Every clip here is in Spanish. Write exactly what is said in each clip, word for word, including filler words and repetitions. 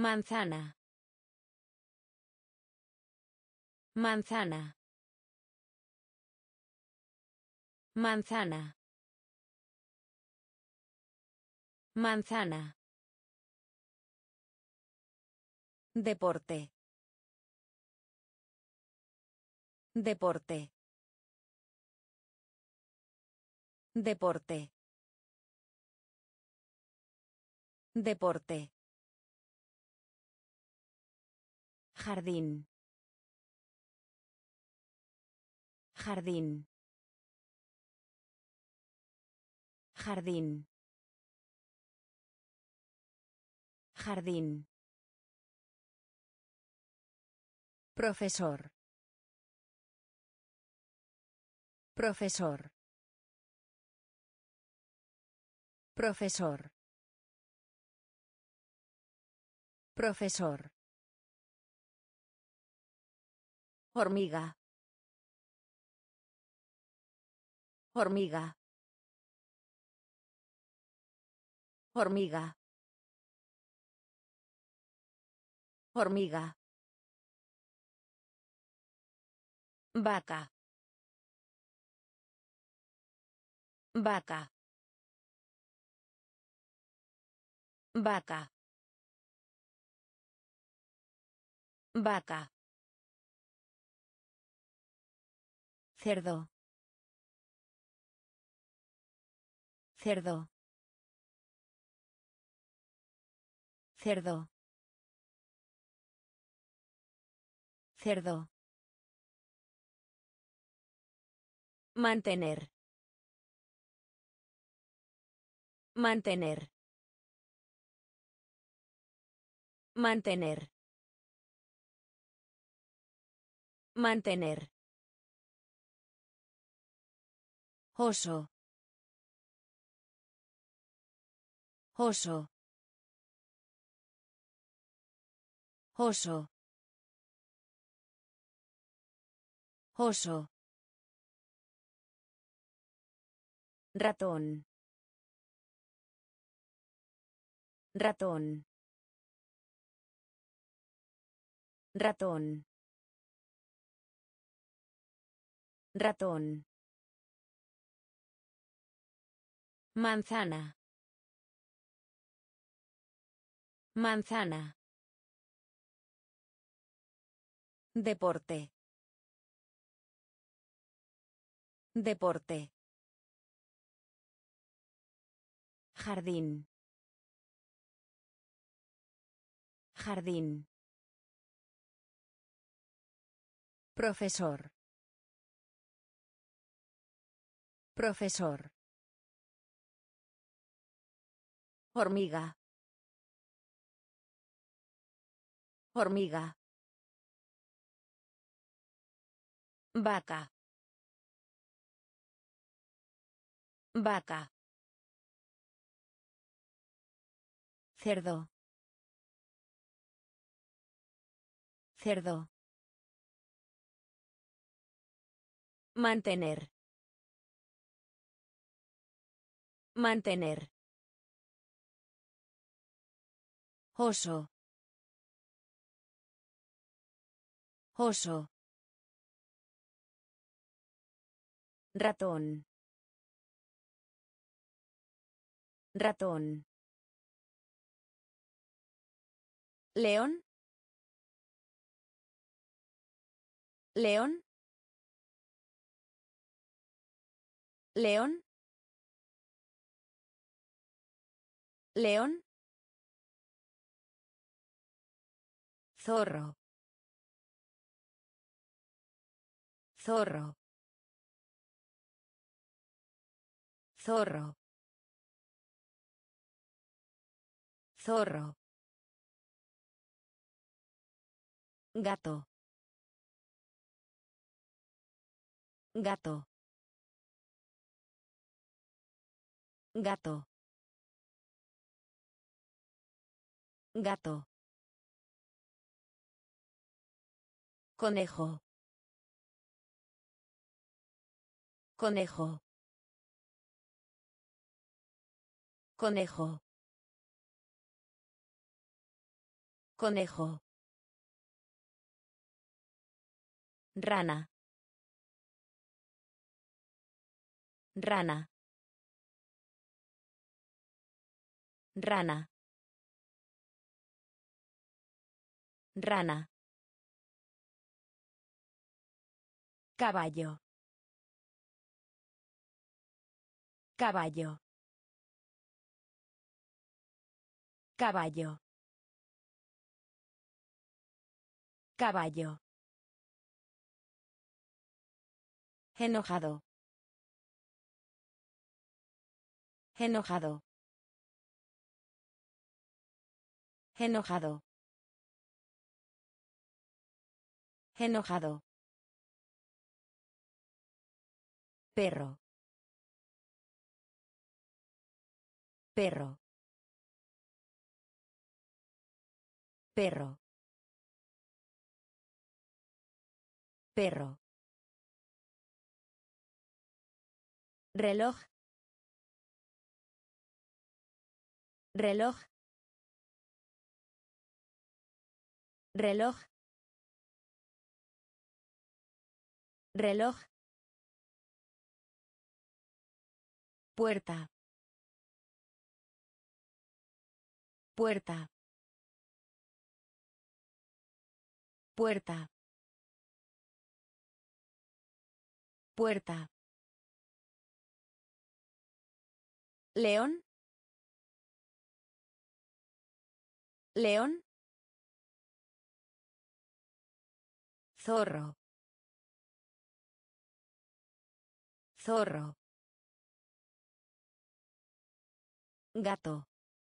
Manzana. Manzana. Manzana. Manzana. Deporte. Deporte. Deporte. Deporte. Jardín. Jardín. Jardín. Jardín. Profesor. Profesor. Profesor. Profesor. Hormiga. Hormiga. Hormiga. Hormiga. Vaca. Vaca. Vaca. Vaca. Cerdo. Cerdo. Cerdo. Cerdo. Mantener. Mantener. Mantener. Mantener. Oso. Oso. Oso. Oso. Ratón. Ratón. Ratón. Ratón. Manzana. Manzana. Deporte. Deporte. Jardín. Jardín. Profesor. Profesor. Hormiga. Hormiga. Vaca. Vaca. Cerdo. Cerdo. Mantener. Mantener. Oso. Oso. Ratón. Ratón. León. León. León. León. Zorro. Zorro. Zorro. Zorro. Gato. Gato. Gato. Gato. Conejo. Conejo. Conejo. Conejo. Rana. Rana. Rana. Rana. Caballo. Caballo. Caballo. Caballo. Enojado. Enojado. Enojado. Enojado. Perro. Perro. Perro. Perro. Reloj. Reloj. Reloj. Reloj. Puerta. Puerta. Puerta. Puerta. León. León. Zorro. Zorro. Gato.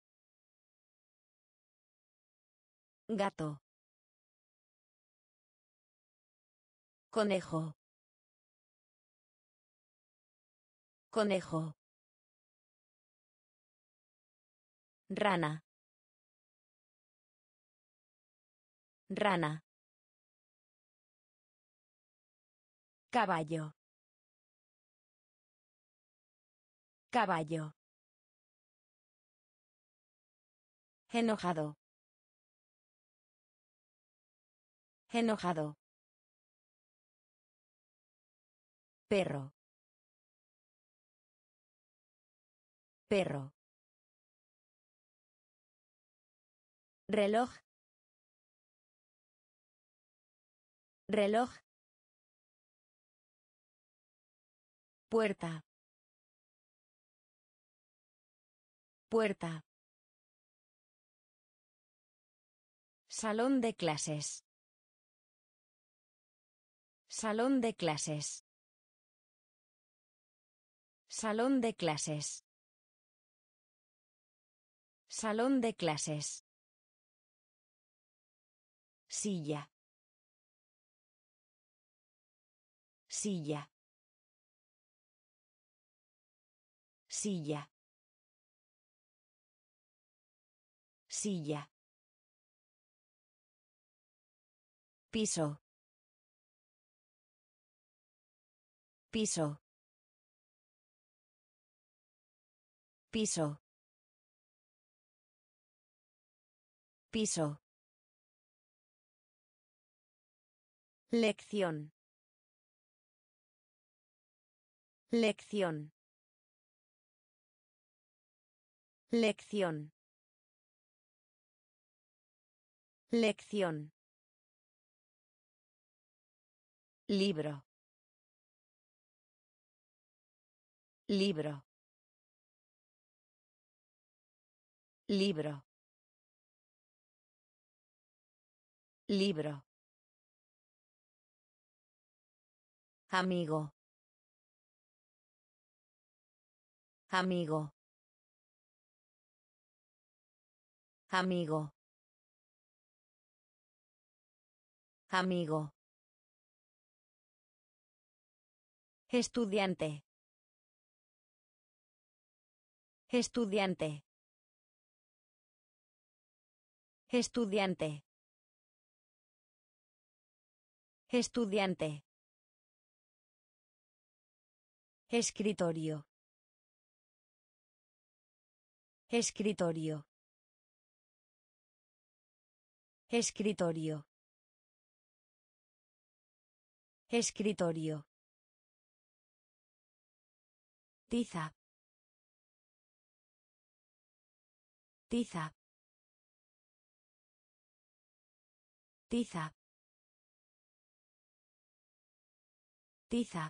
Gato. Conejo. Conejo. Rana. Rana. Caballo. Caballo. Enojado. Enojado. Perro. Perro. Reloj. Reloj. Puerta. Puerta. Salón de clases. Salón de clases. Salón de clases. Salón de clases. Silla. Silla. Silla. Silla. Piso. Piso. Piso. Piso. Lección. Lección. Lección. Lección. Libro. Libro. Libro. Libro. Amigo. Amigo. Amigo. Amigo. Estudiante. Estudiante. Estudiante. Estudiante. Escritorio. Escritorio. Escritorio. Escritorio. Tiza. Tiza. Tiza. Tiza.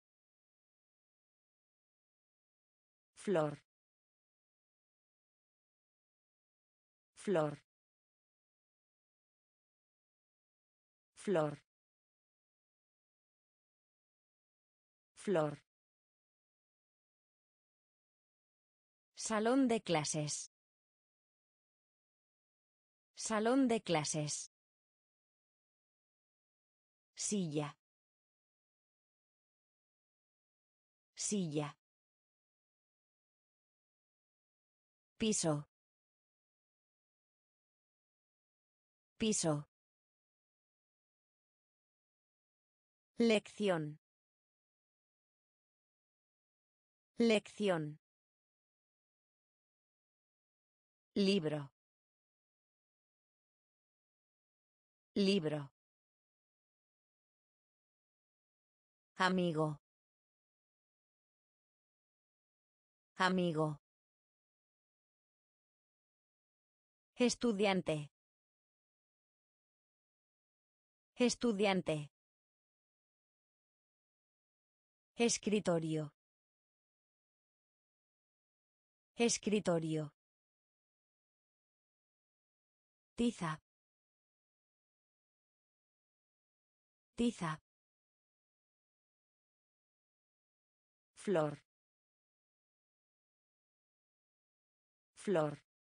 Flor. Flor. Flor. Flor. Salón de clases. Salón de clases. Silla. Silla. Piso. Piso. Lección. Lección. Libro. Libro. Amigo. Amigo. Estudiante. Estudiante. Escritorio. Escritorio. Tiza. Tiza. Flor. Flor.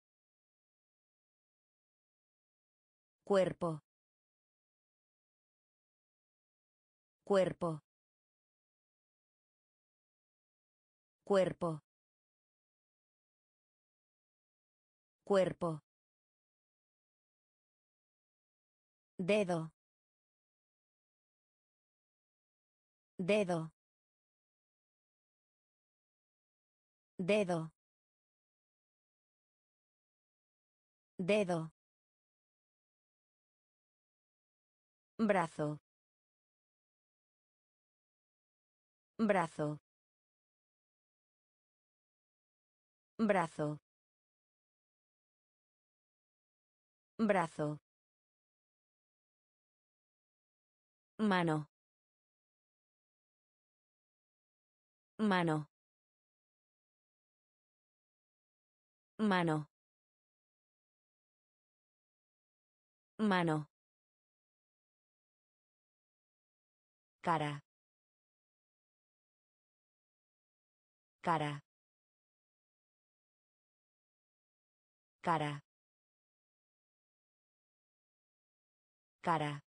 Cuerpo. Cuerpo. Cuerpo. Cuerpo. Dedo. Dedo. Dedo. Dedo. Brazo. Brazo. Brazo. Brazo. Mano. Mano. Mano. Mano. Cara. Cara. Cara. Cara.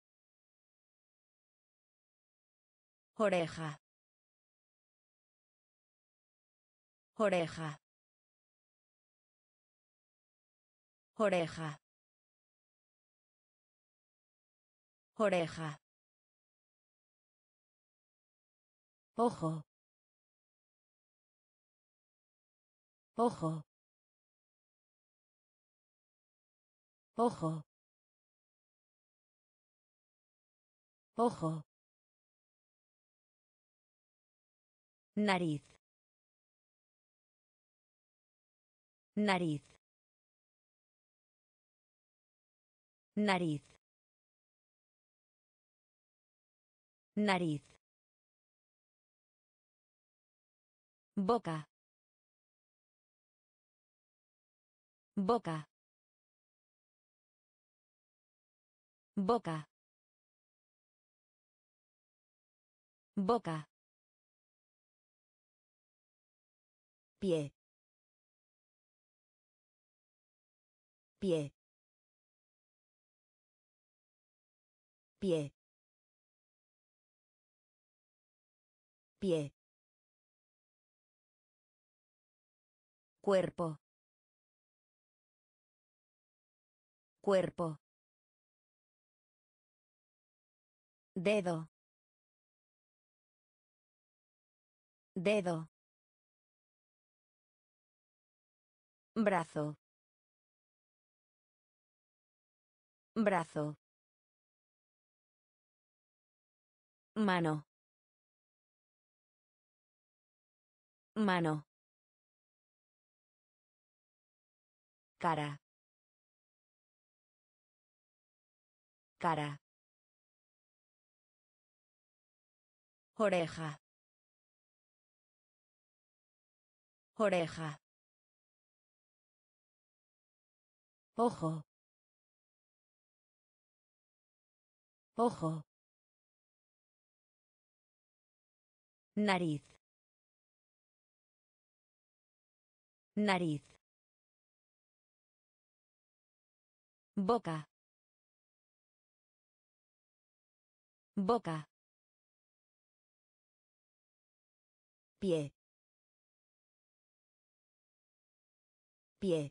Oreja. Oreja. Oreja. Oreja. Ojo. Ojo. Ojo. Ojo. Nariz. Nariz. Nariz. Nariz. Boca. Boca. Boca. Boca. Pie. Pie. Pie. Pie. Cuerpo. Cuerpo. Dedo. Dedo. Brazo. Brazo. Mano. Mano. Cara. Cara. Oreja. Oreja. Ojo. Ojo. Nariz. Nariz. Boca. Boca. Pie. Pie.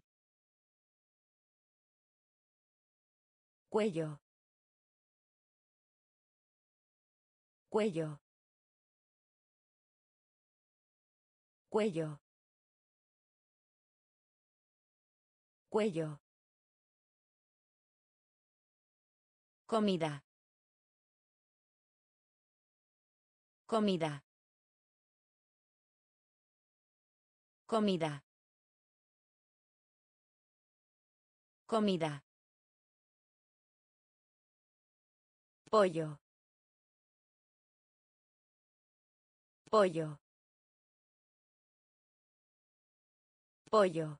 Cuello. Cuello. Cuello. Cuello. Comida. Comida. Comida. Comida. Pollo. Pollo. Pollo.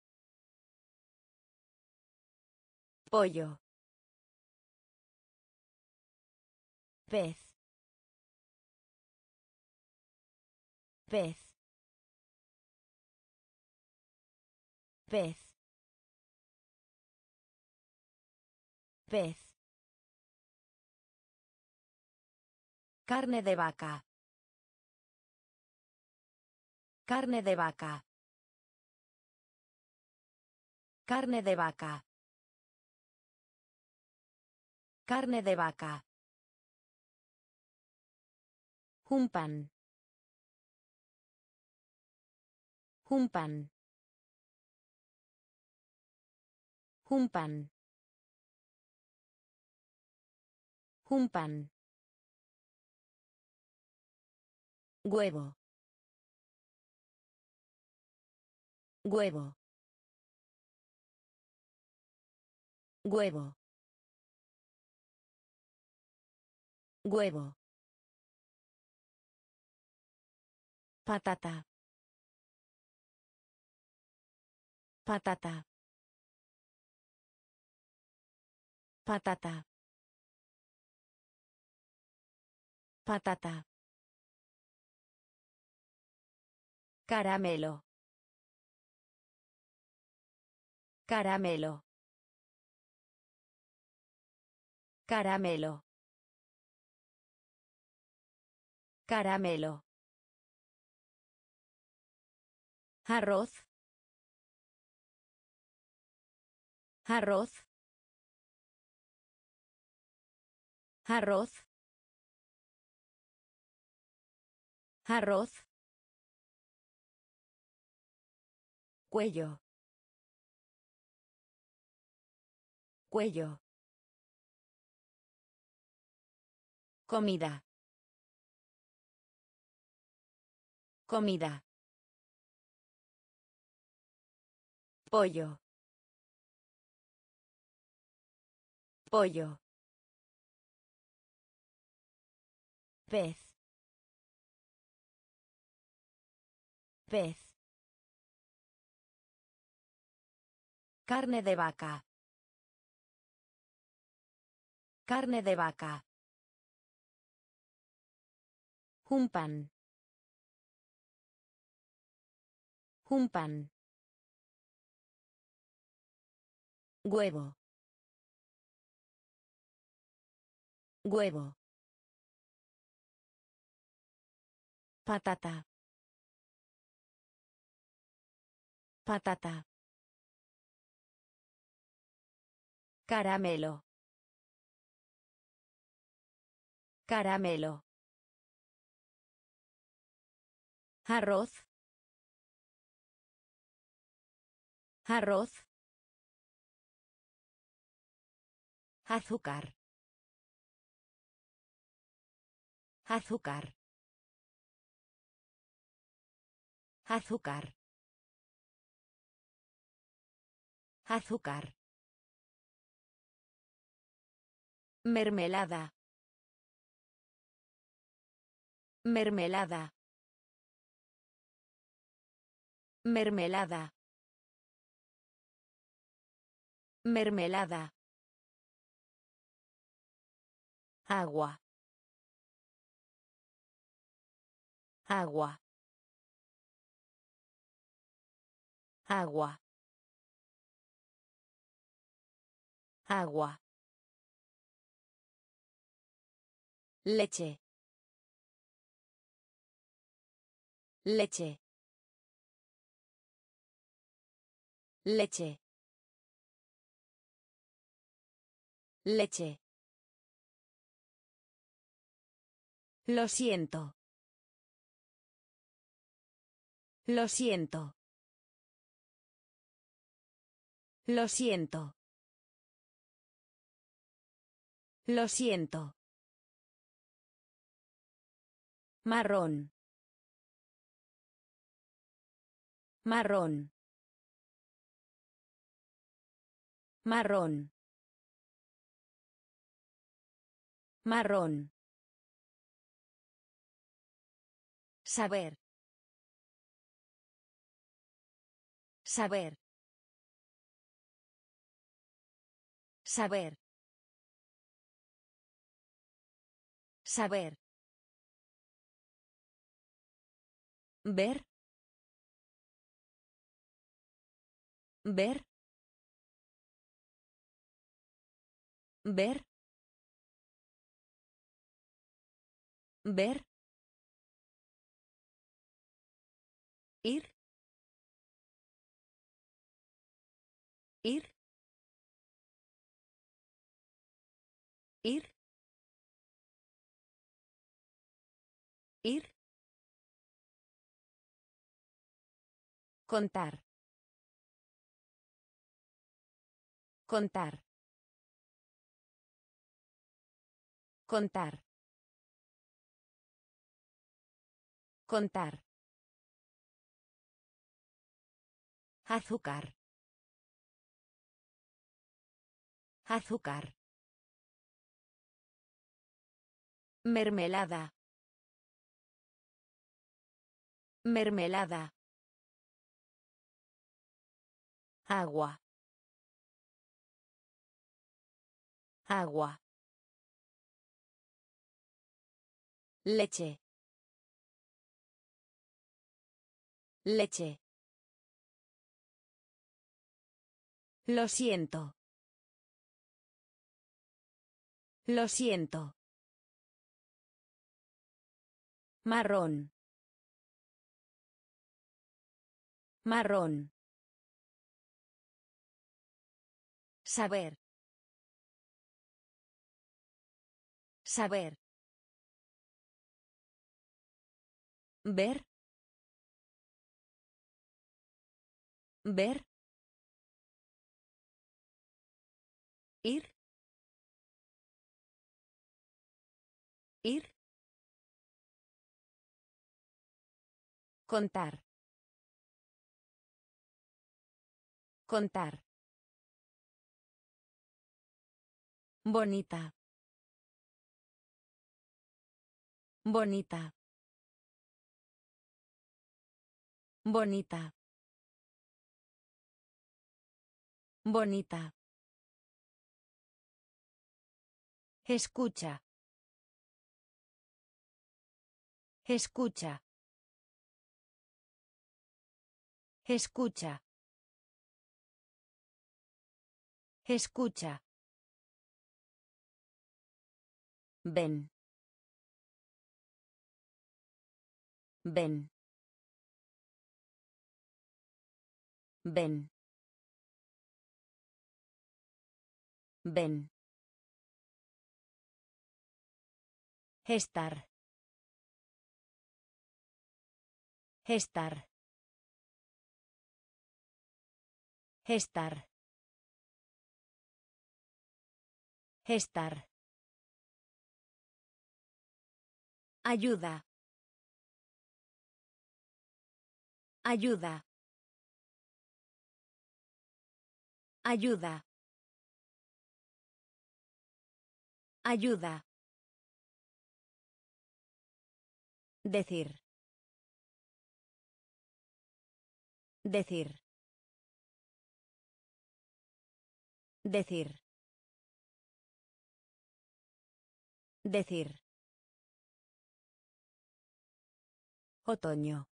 Pollo. Pez. Pez. Pez. Pez. Carne de vaca. Carne de vaca. Carne de vaca. Carne de vaca. Un pan. Un pan. Un pan. Un pan. Huevo. Huevo. Huevo. Huevo. Patata. Patata. Patata. Patata. Caramelo. Caramelo. Caramelo. Caramelo. Arroz. Arroz. Arroz. Arroz. Cuello. Cuello. Comida. Comida. Pollo. Pollo. Pez. Pez. Carne de vaca. Carne de vaca. Un pan. Un pan. Huevo. Huevo. Patata. Patata. Caramelo. Caramelo. Arroz. Arroz. Azúcar. Azúcar. Azúcar. Azúcar. Mermelada. Mermelada. Mermelada. Mermelada. Agua. Agua. Agua. Agua. Leche. Leche. Leche. Leche. Lo siento. Lo siento. Lo siento. Lo siento. Marrón. Marrón. Marrón. Marrón. Saber. Saber. Saber. Saber. Ver. Ver. Ver. Ver. Ir. Ir. Ir. Ir. Contar. Contar. Contar. Contar. Azúcar. Azúcar. Mermelada. Mermelada. Agua. Agua. Leche. Leche. Lo siento. Lo siento. Marrón. Marrón. Saber. Saber. Ver. Ver. Ir. Ir. Contar. Contar. Bonita. Bonita. Bonita. Bonita. Escucha. Escucha. Escucha. Escucha. Ven. Ven. Ven. Ven. Estar. Estar. Estar. Estar. Ayuda. Ayuda. Ayuda. Ayuda. Decir. Decir. Decir. Decir. Otoño.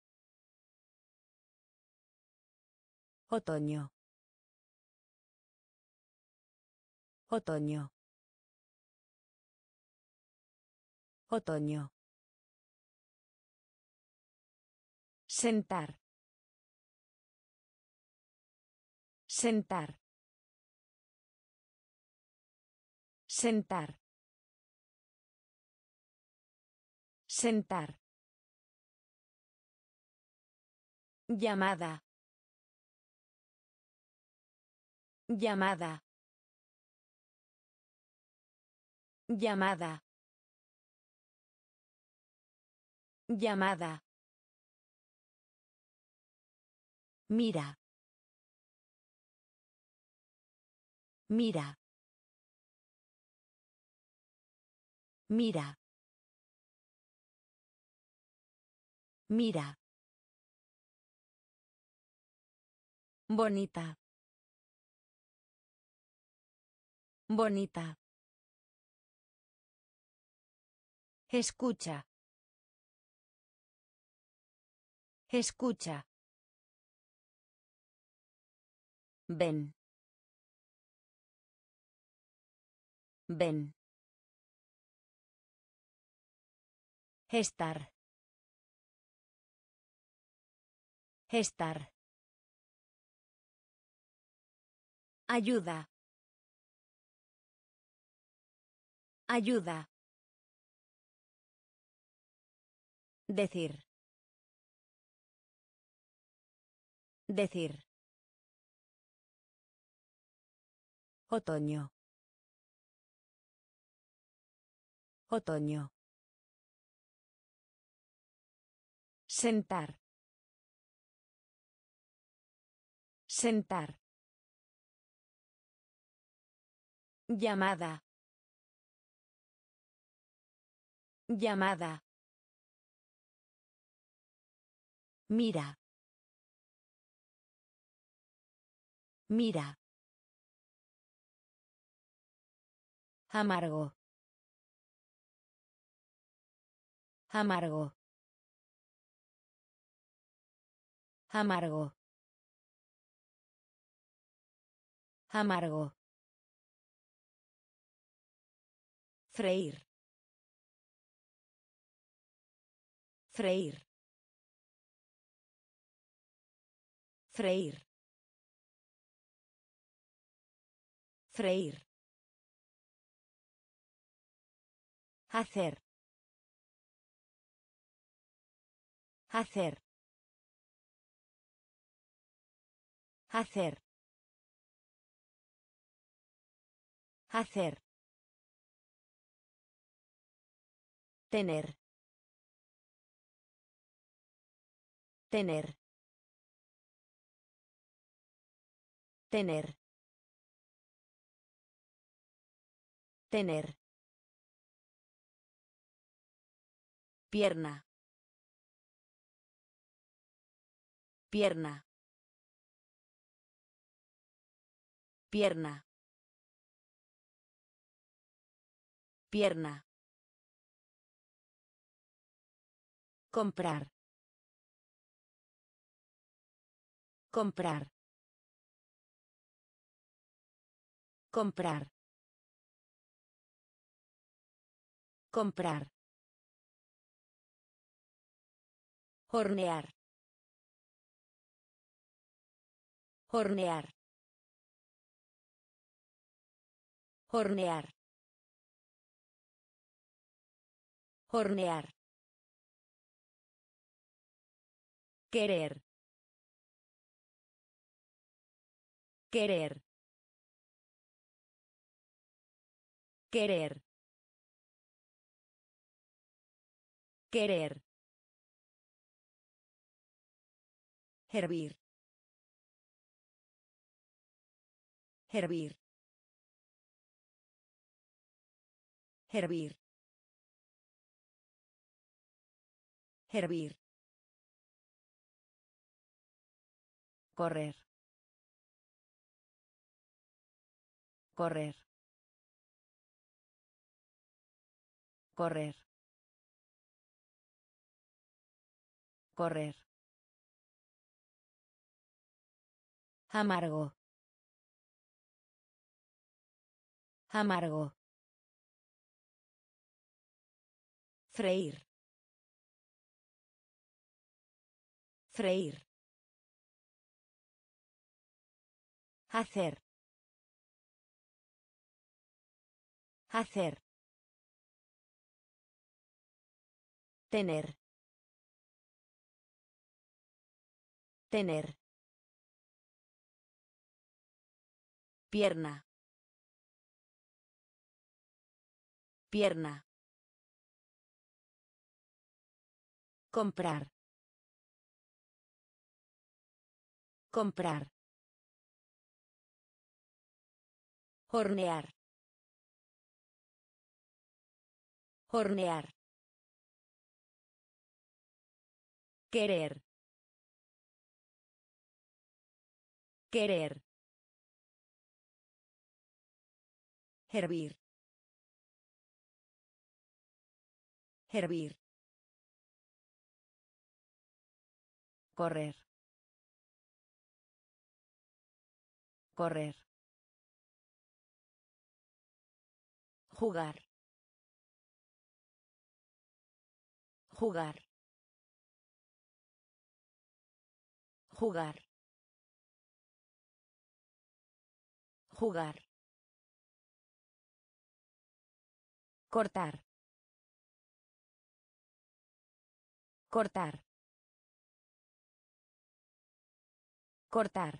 Otoño. Otoño. Otoño. Sentar. Sentar. Sentar. Sentar. Llamada. Llamada. Llamada. Llamada. Mira. Mira. Mira. Mira. Bonita. Bonita. Escucha. Escucha. Ven. Ven. Estar. Estar. Ayuda. Ayuda. Decir. Decir. Otoño. Otoño. Sentar. Sentar. Llamada. Llamada. Mira. Mira. Amargo. Amargo. Amargo. Amargo. Freír. Freír. Freír. Freír. Hacer. Hacer. Hacer. Hacer. Tener. Tener. Tener. Tener. Pierna. Pierna. Pierna. Pierna. Comprar. Comprar. Comprar. Comprar. Hornear. Hornear. Hornear. Hornear. Querer. Querer. Querer. Querer. Hervir. Hervir. Hervir. Hervir. Correr. Correr. Correr. Correr. Amargo. Amargo. Freír. Freír. Hacer. Hacer. Tener. Tener. Pierna. Pierna. Comprar. Comprar. Hornear. Hornear. Querer. Querer. Hervir. Hervir. Correr. Correr. Jugar. Jugar. Jugar. Jugar. Cortar. Cortar. Cortar.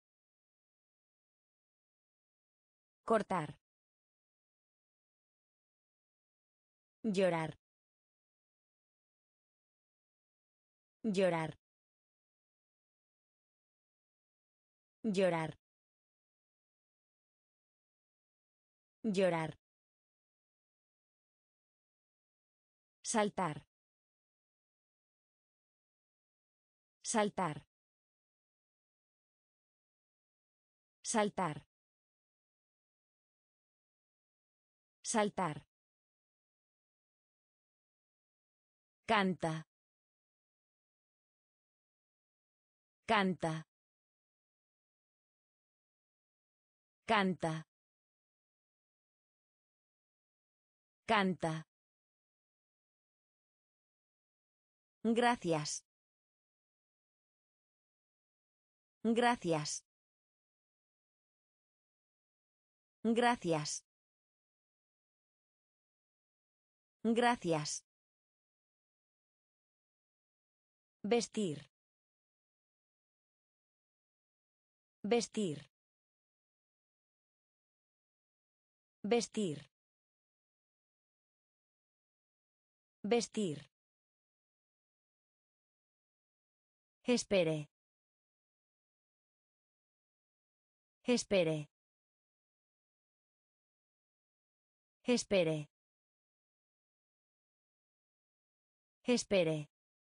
Cortar. Llorar. Llorar. Llorar. Llorar. Saltar. Saltar. Saltar. Saltar. Canta. Canta. Canta. Canta. Gracias. Gracias. Gracias. Gracias. Vestir. Vestir. Vestir. Vestir. Espere. Espere. Espere. Espere.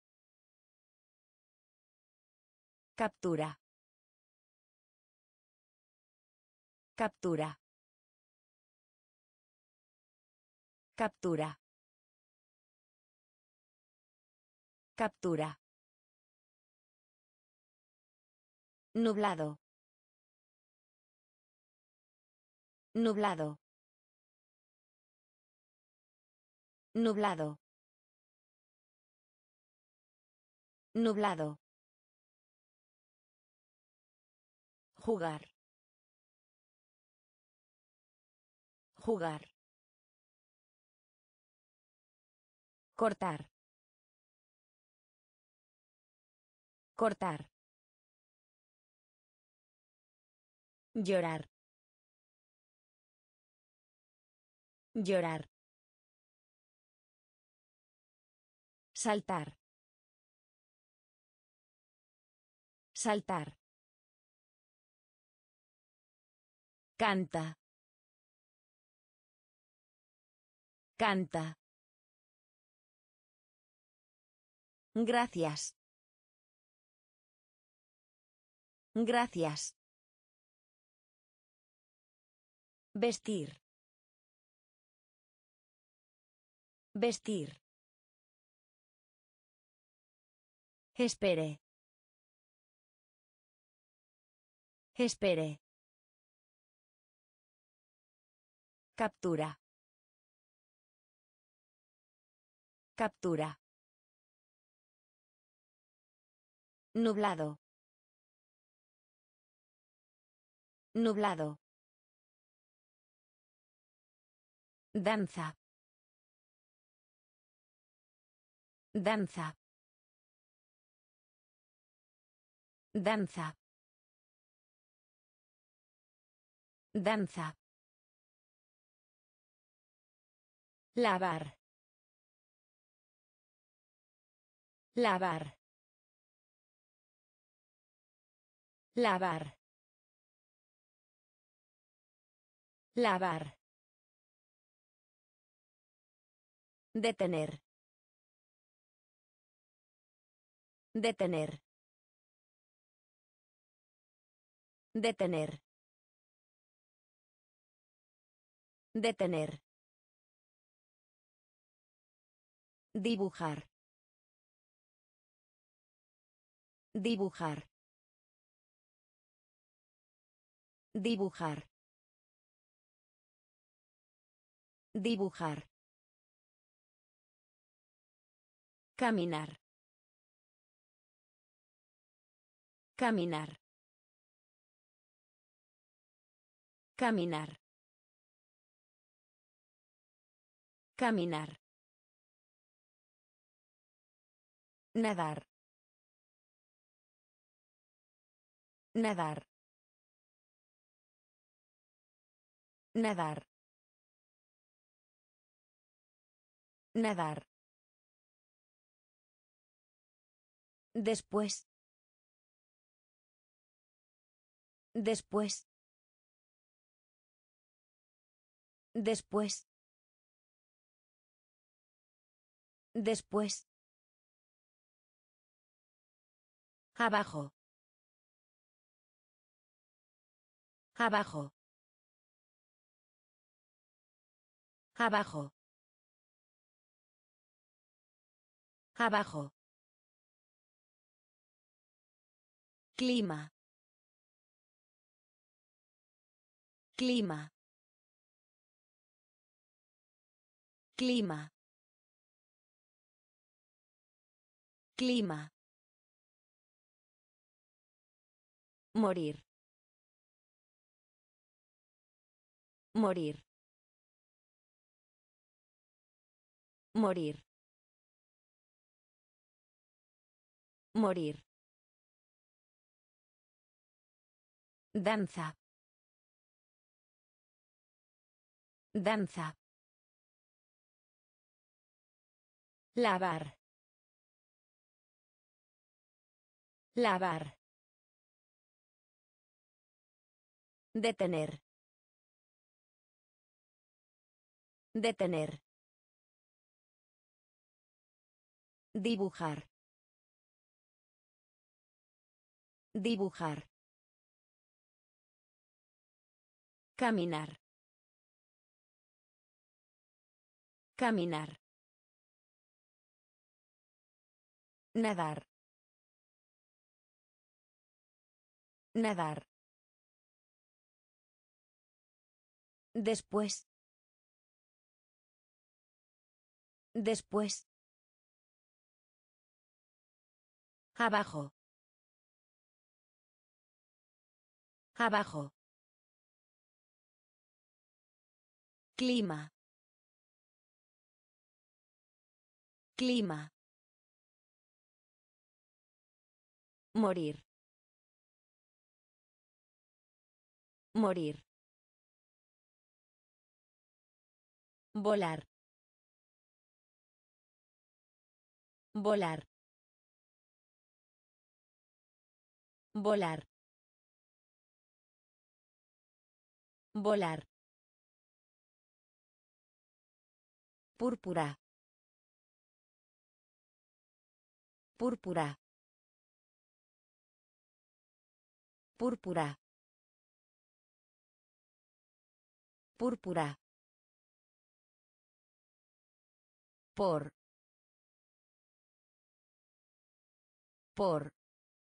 Captura. Captura. Captura. Captura. Nublado. Nublado. Nublado. Nublado. Jugar. Jugar. Cortar. Cortar. Llorar. Llorar. Saltar. Saltar. Canta. Canta. Gracias. Gracias. Vestir. Vestir. Espere. Espere. Captura. Captura. Nublado. Nublado. Danza. Danza. Danza. Danza. Lavar. Lavar. Lavar. Lavar. Detener. Detener. Detener. Detener. Dibujar. Dibujar. Dibujar. Dibujar. Caminar. Caminar. Caminar. Caminar. Nadar. Nadar. Nadar. Nadar. Después. Después. Después. Después. Abajo. Abajo. Abajo. Abajo. Clima. Clima. Clima. Clima. Morir. Morir. Morir. Morir. Danza. Danza. Lavar. Lavar. Detener. Detener. Dibujar. Dibujar. Caminar. Caminar. Nadar. Nadar. Después. Después. Abajo. Abajo. Clima. Clima. Morir. Morir. Volar. Volar. Volar. Volar. Púrpura. Púrpura. Púrpura. Púrpura. Por. Por.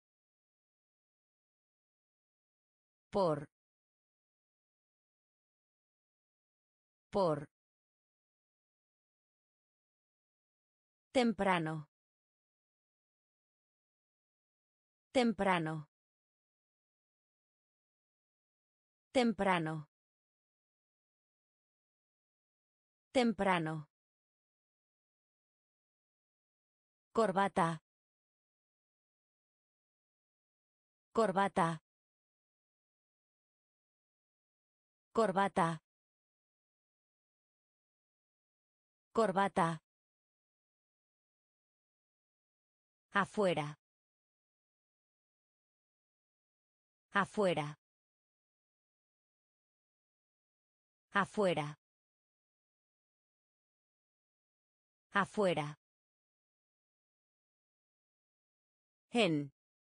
Por. Por. Temprano. Temprano. Temprano. Temprano. Corbata. Corbata. Corbata. Corbata. Afuera. Afuera. Afuera. Afuera. En.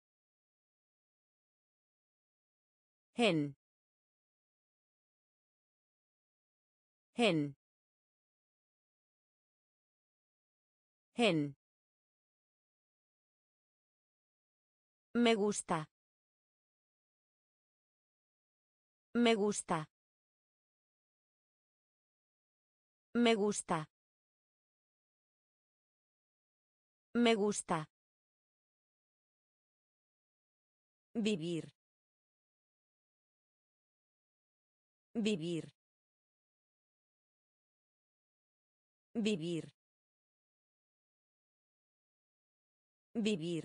En. En. En. Me gusta. Me gusta. Me gusta. Me gusta. Vivir. Vivir. Vivir. Vivir.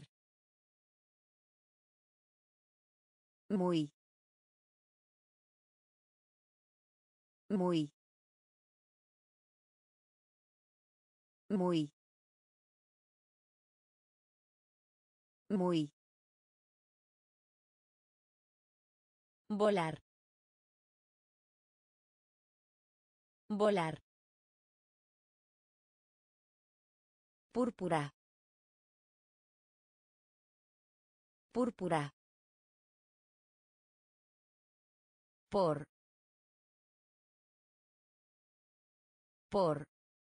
Muy. Muy. Muy. Muy. Volar. Volar. Púrpura. Púrpura. Por. Por.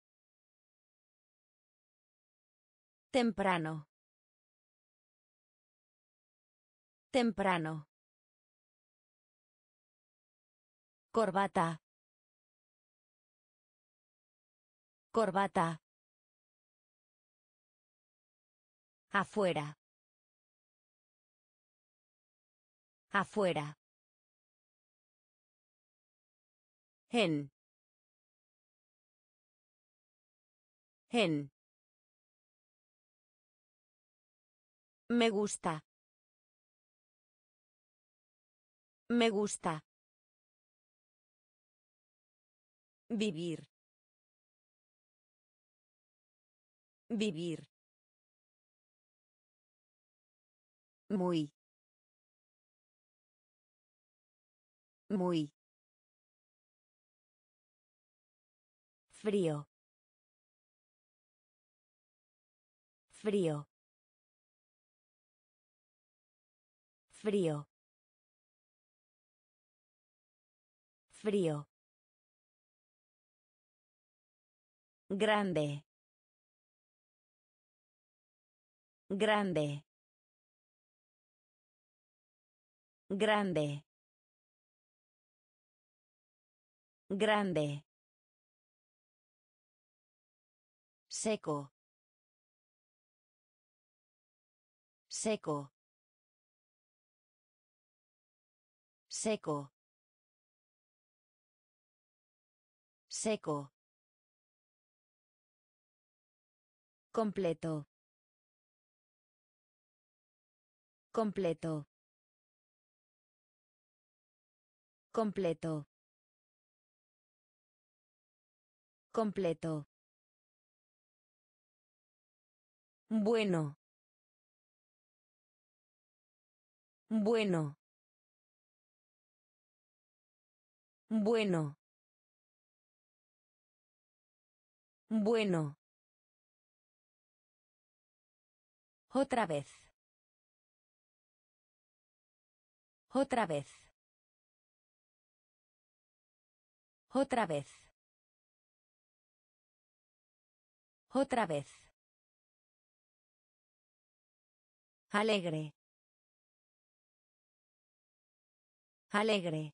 Temprano. Temprano. Corbata. Corbata. Afuera. Afuera. En. En. Me gusta. Me gusta. Vivir. Vivir. Muy. Muy. Frío. Frío. Frío. Frío. Grande. Grande. Grande. Grande. Seco. Seco. Seco. Seco. Completo. Completo. Completo. Completo. Bueno. Bueno. Bueno. Bueno. Otra vez. Otra vez. Otra vez. Otra vez. Alegre. Alegre.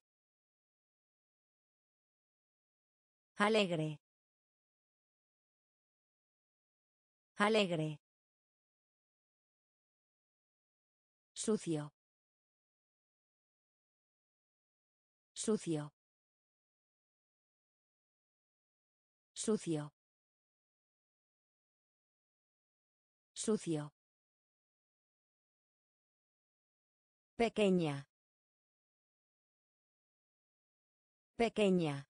Alegre. Alegre. Sucio. Sucio. Sucio. Sucio. Pequeña. Pequeña.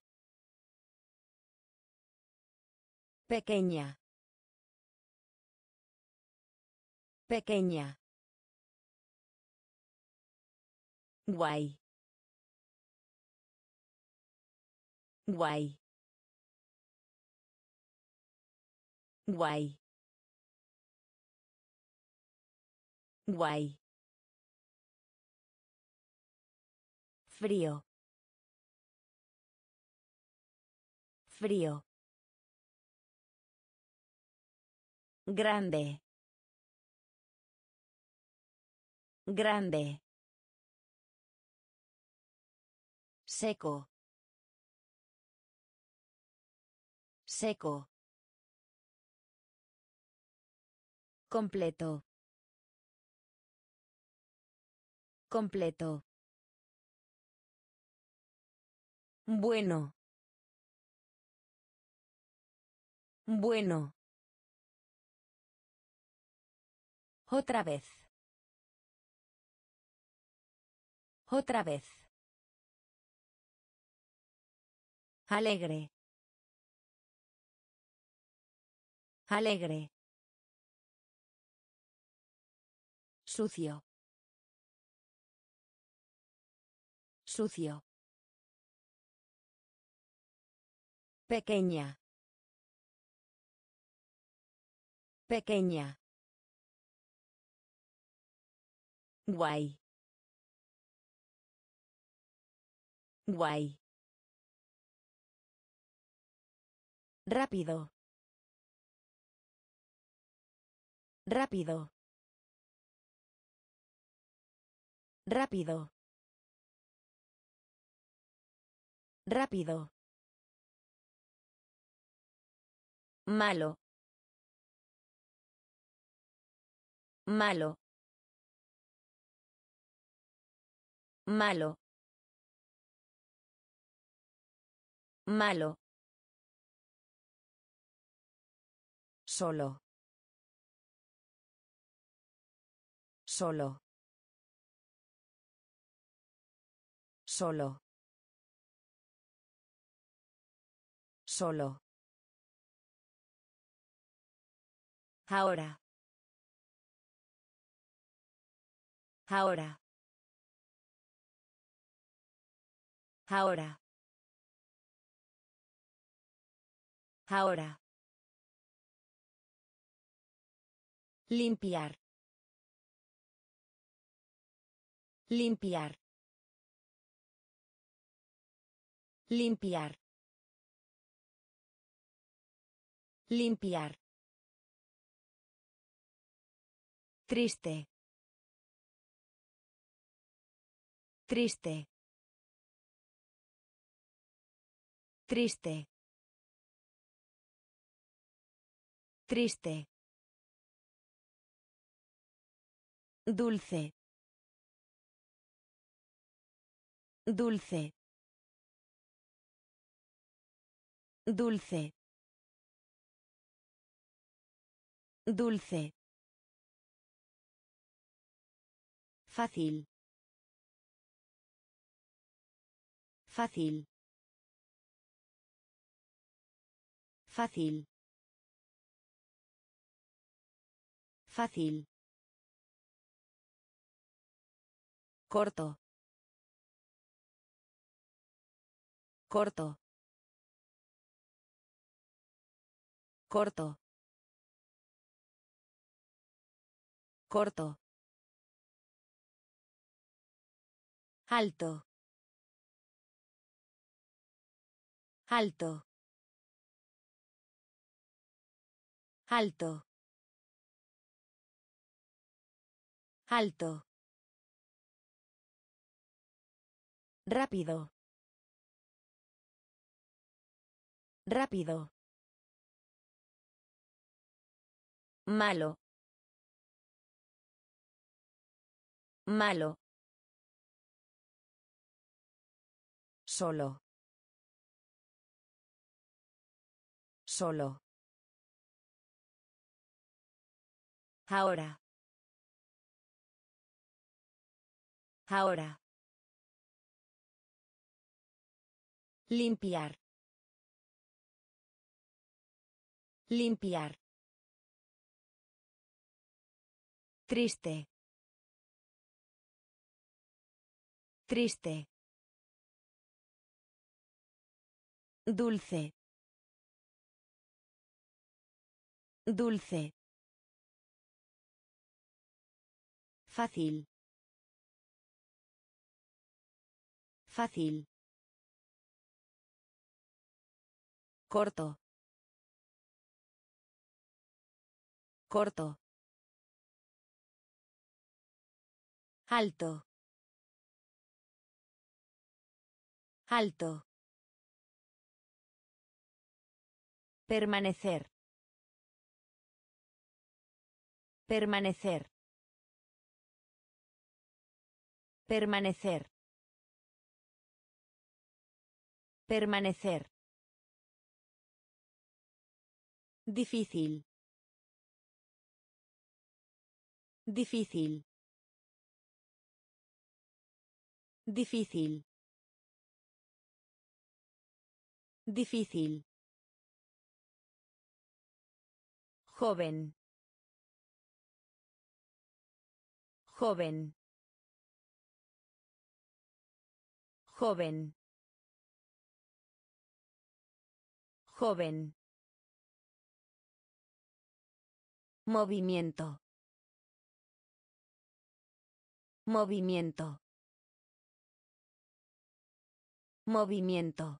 Pequeña. Pequeña. Guay. Guay. Guay. Guay. Frío. Frío. Grande. Grande. Seco. Seco. Completo. Completo. Bueno. Bueno. Otra vez. Otra vez. Alegre. Alegre. Sucio. Sucio. Pequeña. Pequeña. Guay. Guay. Rápido. Rápido. Rápido. Rápido. Malo. Malo. Malo. Malo. Solo. Solo. Solo. Solo. Ahora. Ahora. Ahora. Ahora. Limpiar. Limpiar. Limpiar. Limpiar. Triste. Triste. Triste. Triste. Dulce. Dulce. Dulce. Dulce. Fácil. Fácil. Fácil. Fácil. Corto. Corto. Corto. Corto. Alto. Alto. Alto. Alto. Rápido. Rápido. Malo. Malo. Solo. Solo. Ahora. Ahora. Limpiar. Limpiar. Triste. Triste. Dulce. Dulce. Fácil. Fácil. Corto. Corto. Alto. Alto. Permanecer. Permanecer. Permanecer. Permanecer. Difícil. Difícil. Difícil. Difícil. Joven. Joven. Joven. Joven. Movimiento. Movimiento. Movimiento.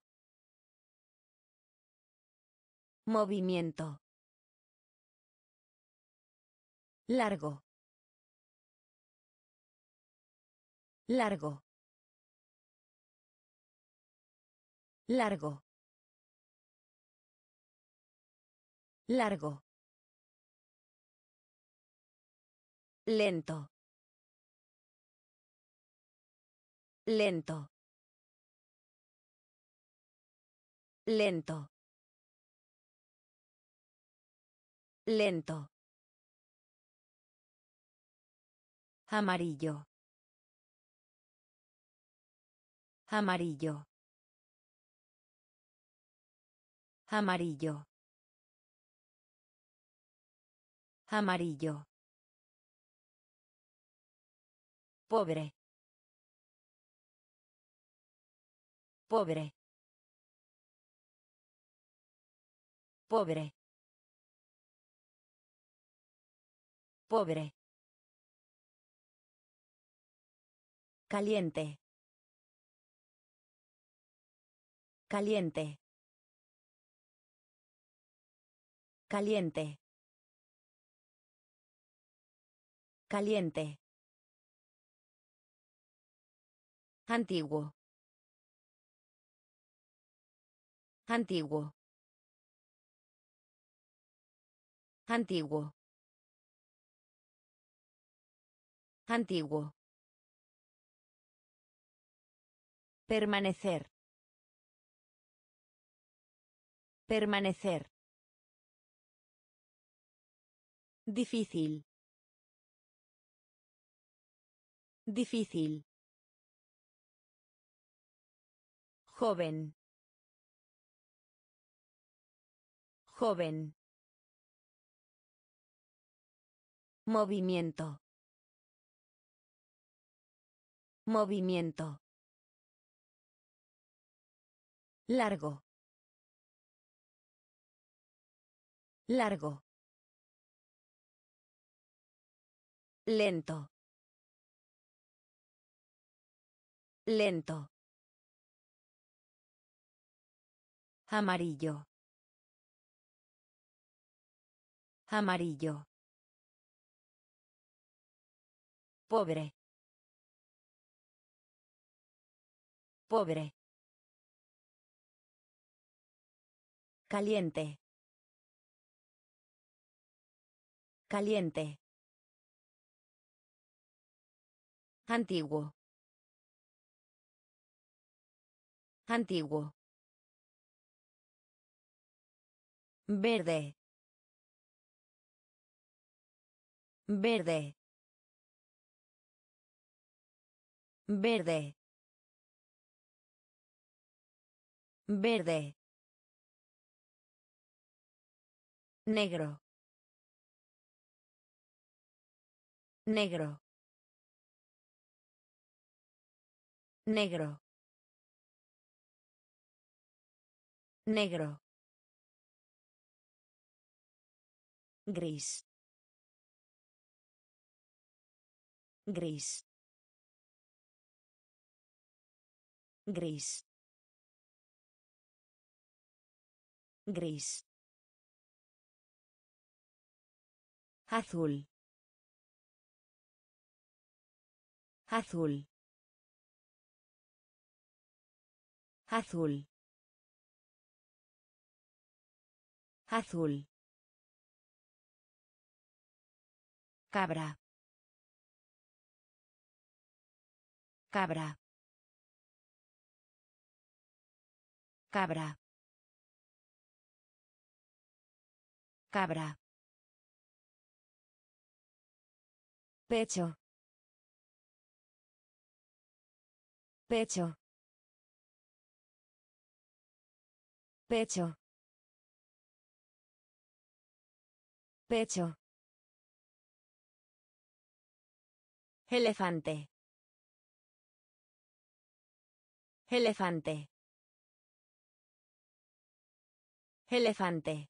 Movimiento. Largo. Largo. Largo. Largo. Lento. Lento. Lento. Lento. Amarillo. Amarillo. Amarillo. Amarillo. Pobre. Pobre. Pobre. Pobre. Caliente. Caliente. Caliente. Caliente. Antiguo. Antiguo. Antiguo. Antiguo. Permanecer. Permanecer. Difícil. Difícil. Joven. Joven. Movimiento. Movimiento. Largo. Largo. Lento. Lento. Amarillo. Amarillo. Pobre. Pobre. Caliente. Caliente. Antiguo. Antiguo. Verde. Verde. Verde. Verde. Negro. Negro. Negro. Negro. Gris. Gris. Gris. Gris. Azul. Azul. Azul. Azul. Cabra. Cabra. Cabra. Cabra. Pecho. Pecho. Pecho. Pecho. Elefante. Elefante. Elefante.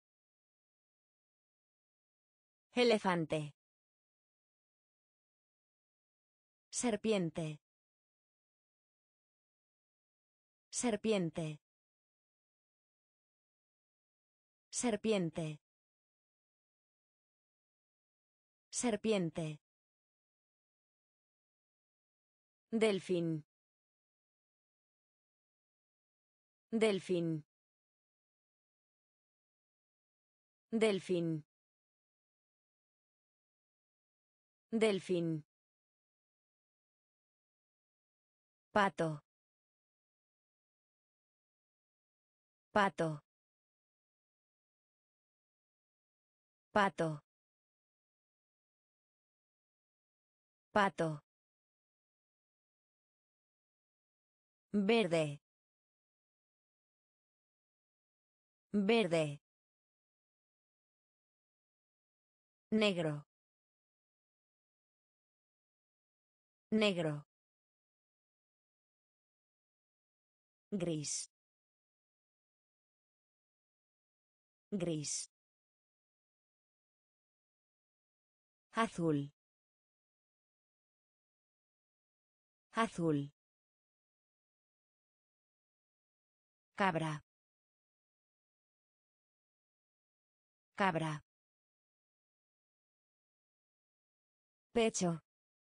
Elefante. Serpiente. Serpiente. Serpiente. Serpiente. Delfín. Delfín. Delfín. Delfín. Pato. Pato. Pato. Pato. Verde. Verde. Negro. Negro. Gris. Gris. Azul. Azul. Cabra. Cabra. Pecho.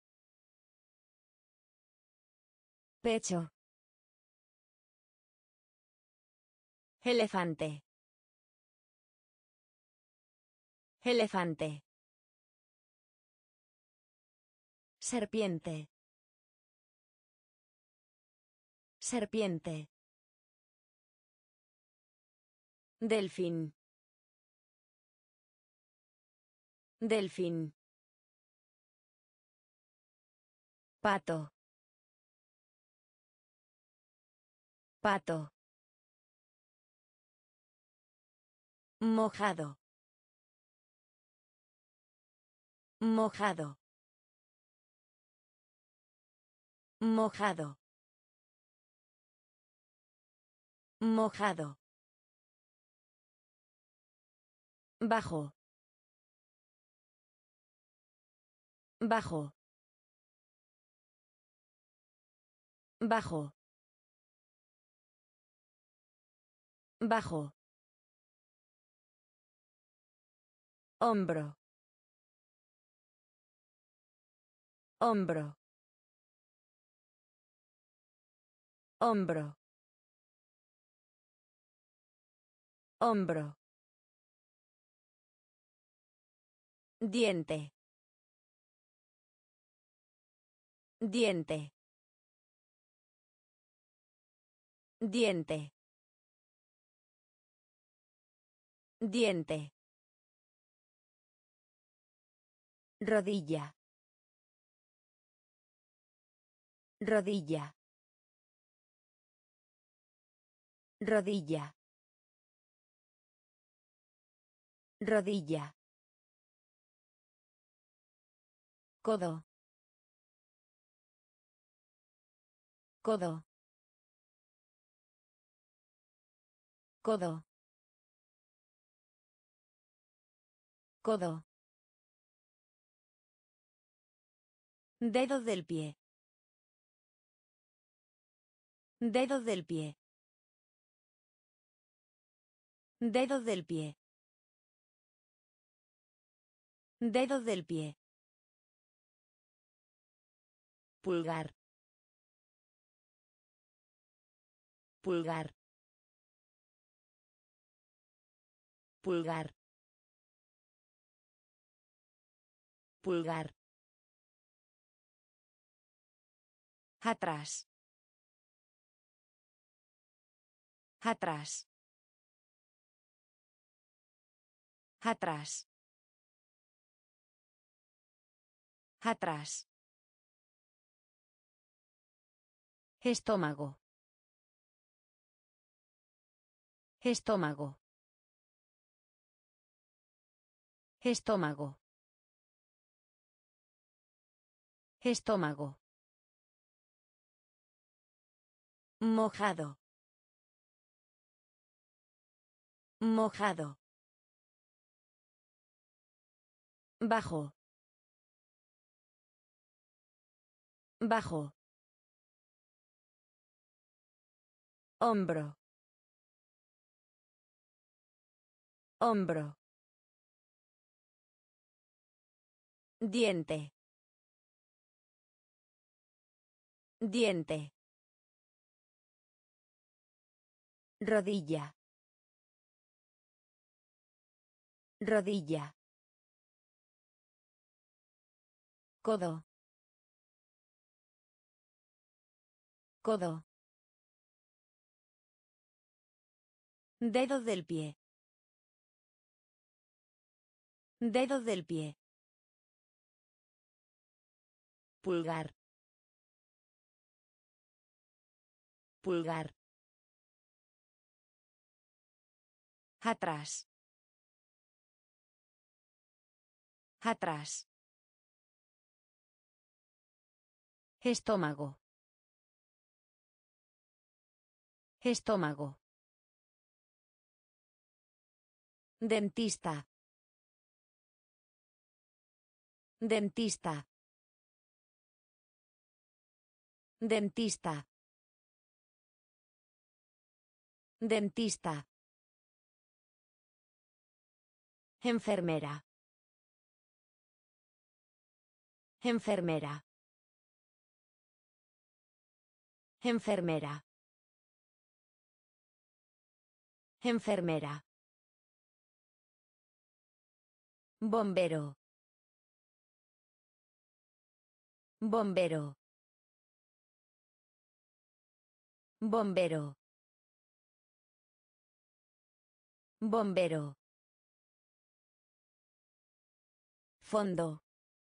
Pecho. Elefante. Elefante. Serpiente. Serpiente. Delfín. Delfín. Pato. Pato. Mojado. Mojado. Mojado. Mojado. Bajo. Bajo. Bajo. Bajo. Hombro. Hombro. Hombro. Hombro. Diente. Diente. Diente. Diente. Rodilla. Rodilla. Rodilla. Rodilla. Codo. Codo. Codo. Codo. Dedo del pie. Dedo del pie. Dedo del pie. Dedo del pie. Pulgar. Pulgar. Pulgar. Pulgar. Atrás. Atrás. Atrás. Atrás. Estómago. Estómago. Estómago. Estómago. Mojado. Mojado. Bajo. Bajo. Hombro. Hombro. Diente. Diente. Rodilla. Rodilla. Codo. Codo. Dedo del pie. Dedo del pie. Pulgar. Pulgar. Atrás. Atrás. Estómago. Estómago. Dentista. Dentista. Dentista. Dentista. Enfermera. Enfermera. Enfermera. Enfermera. Bombero. Bombero. Bombero. Bombero. Fondo.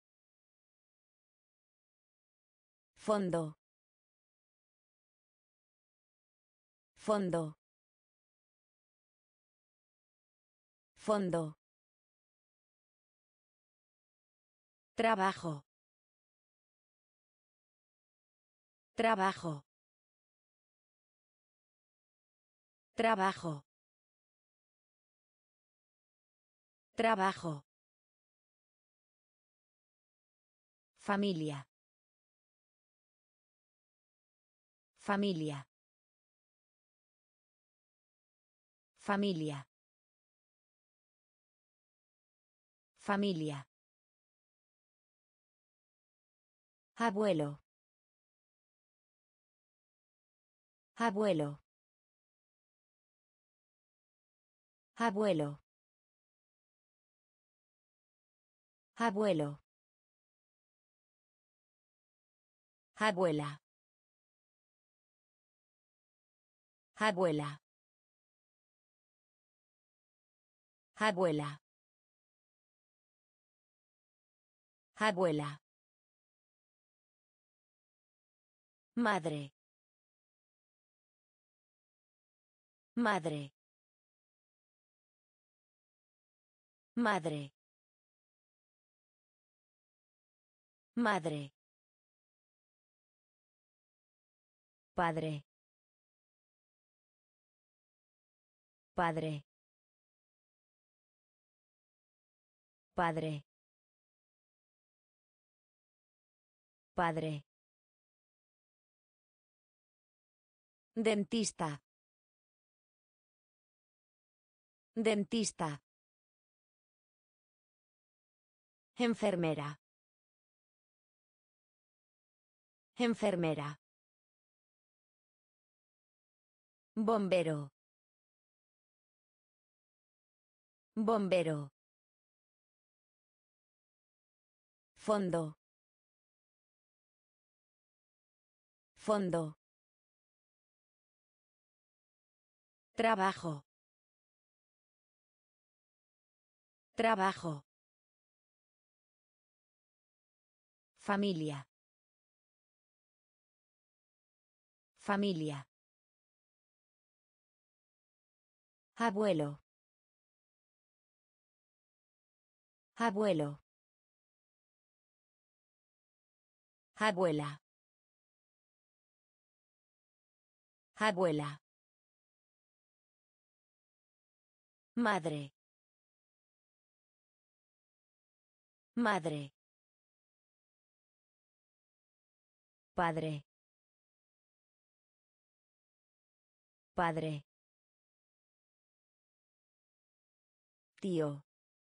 Fondo. Fondo. Fondo. Trabajo. Trabajo. Trabajo. Trabajo. Familia. Familia. Familia. Familia. Abuelo. Abuelo. Abuelo. Abuelo. Abuela. Abuela. Abuela. Abuela. Madre. Madre. Madre. Madre. Padre. Padre. Padre. Padre. Dentista. Dentista. Enfermera. Enfermera. Bombero. Bombero. Fondo. Fondo. Trabajo. Trabajo. Familia. Familia. Abuelo. Abuelo. Abuela. Abuela. Madre. Madre. Padre. Padre. Tío.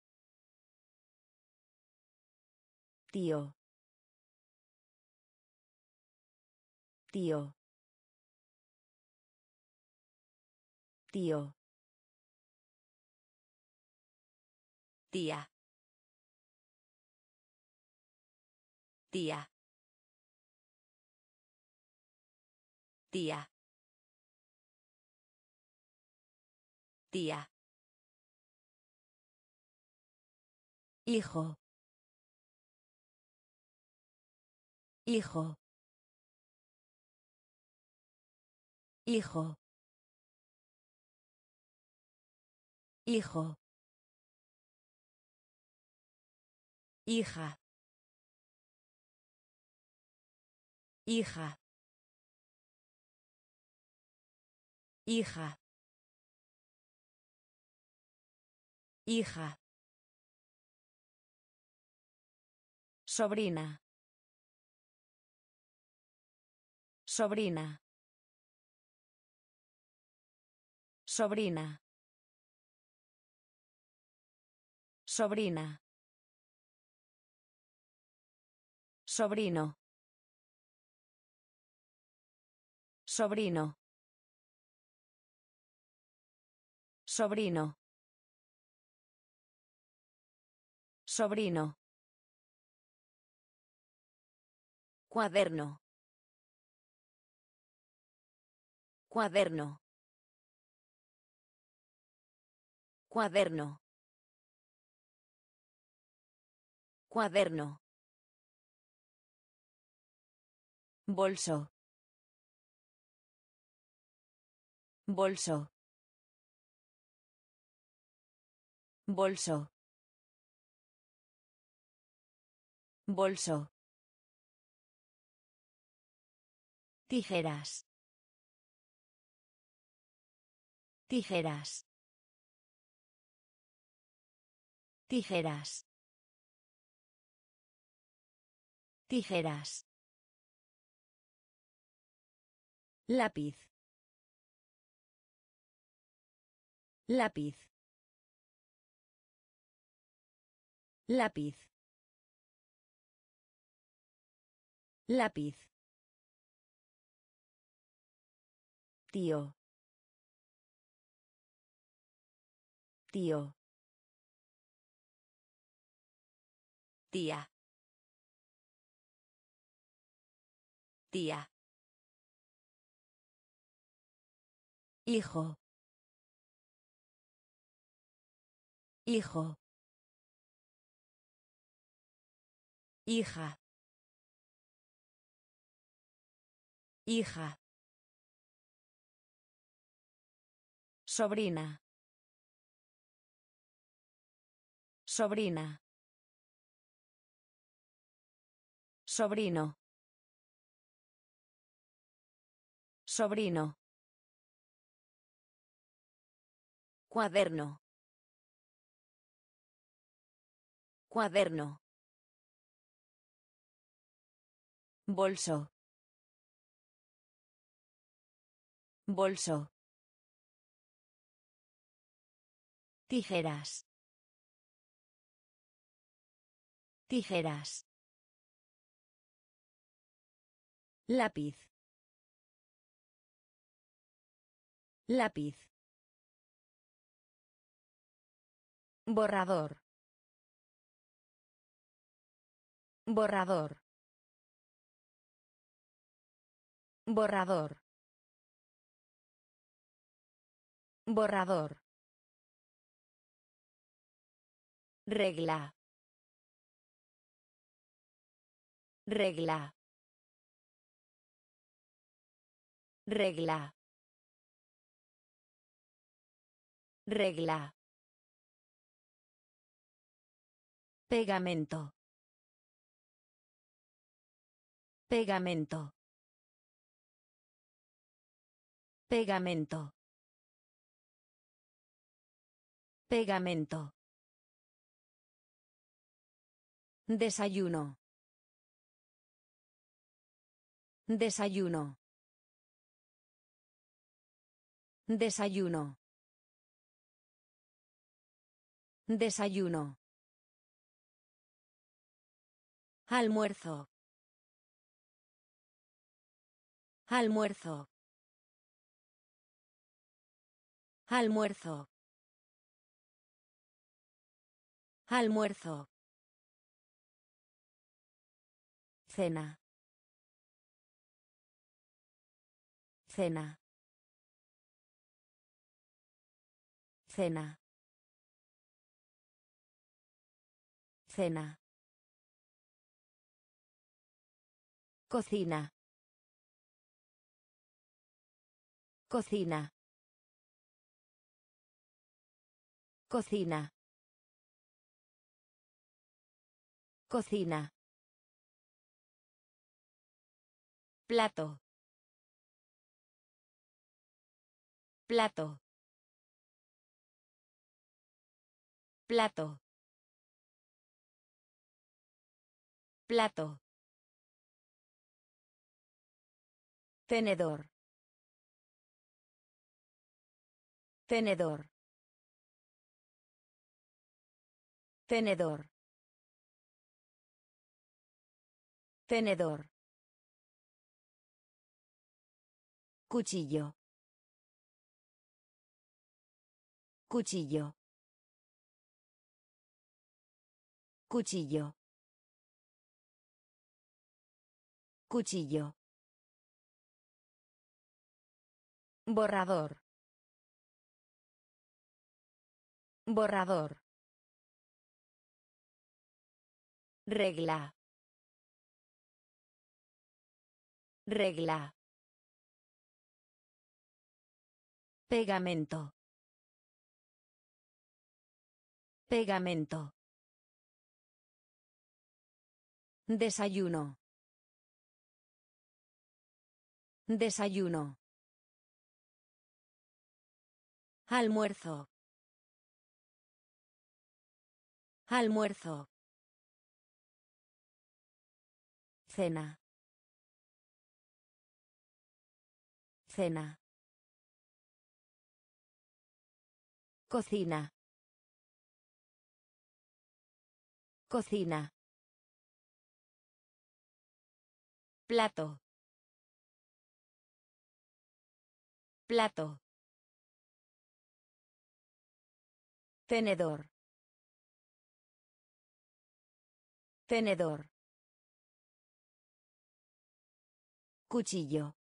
Tío. Tío. Tío. Tía. Tía. Tía. Tía. Hijo. Hijo. Hijo. Hijo. Hija. Hija. Hija. Hija. Sobrina. Sobrina. Sobrina. Sobrina. Sobrino. Sobrino. Sobrino. Sobrino. Cuaderno. Cuaderno. Cuaderno. Cuaderno. Bolso. Bolso. Bolso. Bolso. Tijeras. Tijeras. Tijeras. Tijeras. Lápiz. Lápiz. Lápiz. Lápiz. Tío. Tío. Tía. Tía. Hijo. Hijo. Hija. Hija. Sobrina. Sobrina. Sobrino. Sobrino. Cuaderno. Cuaderno. Bolso. Bolso. Tijeras. Tijeras. Lápiz. Lápiz. Borrador. Borrador. Borrador. Borrador. Regla. Regla. Regla. Regla. Pegamento. Pegamento. Pegamento. Pegamento. Desayuno. Desayuno. Desayuno. Desayuno. Almuerzo. Almuerzo. Almuerzo. Almuerzo. Cena. Cena. Cena. Cena. Cocina. Cocina. Cocina. Cocina. Plato. Plato. Plato. Plato. Tenedor. Tenedor. Tenedor. Tenedor. Cuchillo. Cuchillo. Cuchillo. Cuchillo. Borrador. Borrador. Regla. Regla. Pegamento. Pegamento. Desayuno. Desayuno. Almuerzo. Almuerzo. Cena. Cena. Cocina. Cocina. Plato. Plato. Tenedor. Tenedor. Cuchillo.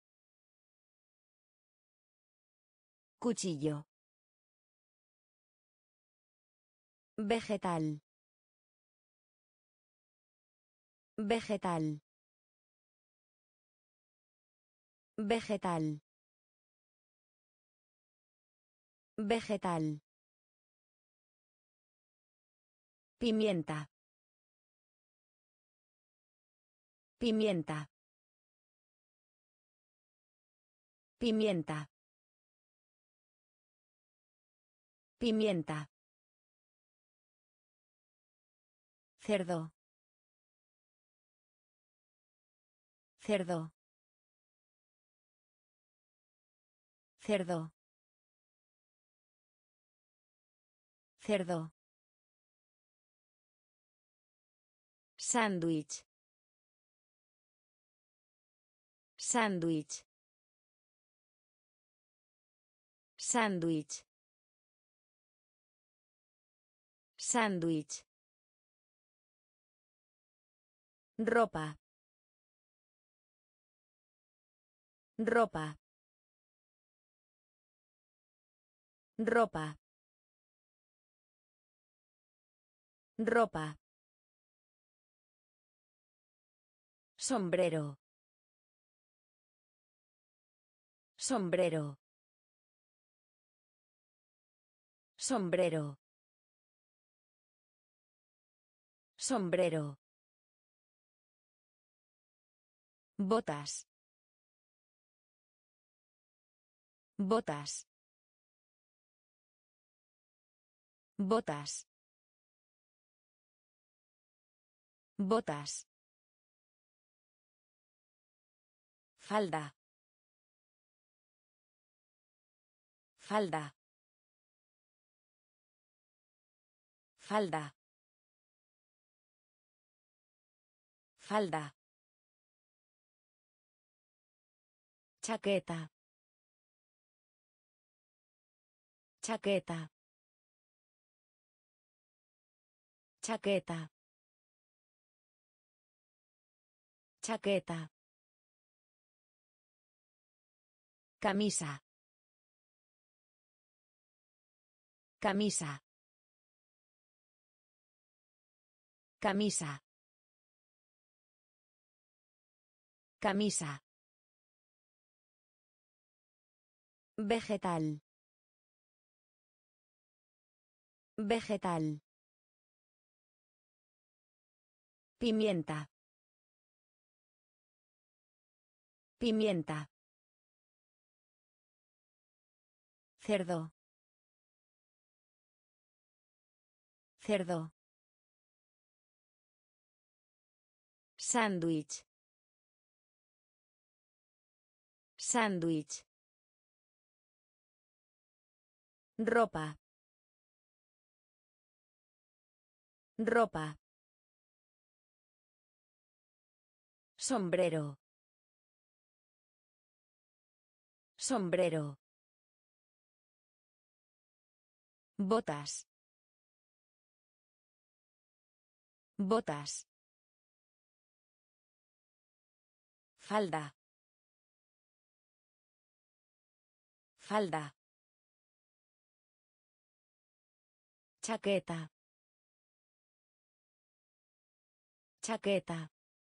Cuchillo. Vegetal. Vegetal. Vegetal. Vegetal. Pimienta. Pimienta. Pimienta. Pimienta. Cerdo. Cerdo. Cerdo. Cerdo. Sándwich. Sándwich. Sándwich. Sándwich. Ropa. Ropa. Ropa. Ropa. Sombrero. Sombrero. Sombrero. Sombrero. Botas. Botas. Botas. Botas. Falda. Falda. Falda. Falda. Chaqueta. Chaqueta. Chaqueta. Chaqueta. Camisa. Camisa. Camisa. Camisa. Vegetal. Vegetal. Pimienta. Pimienta. Cerdo. Cerdo. Sándwich. Sándwich. Ropa. Ropa. Sombrero. Sombrero. Botas. Botas. Falda. Falda. Chaqueta. Chaqueta.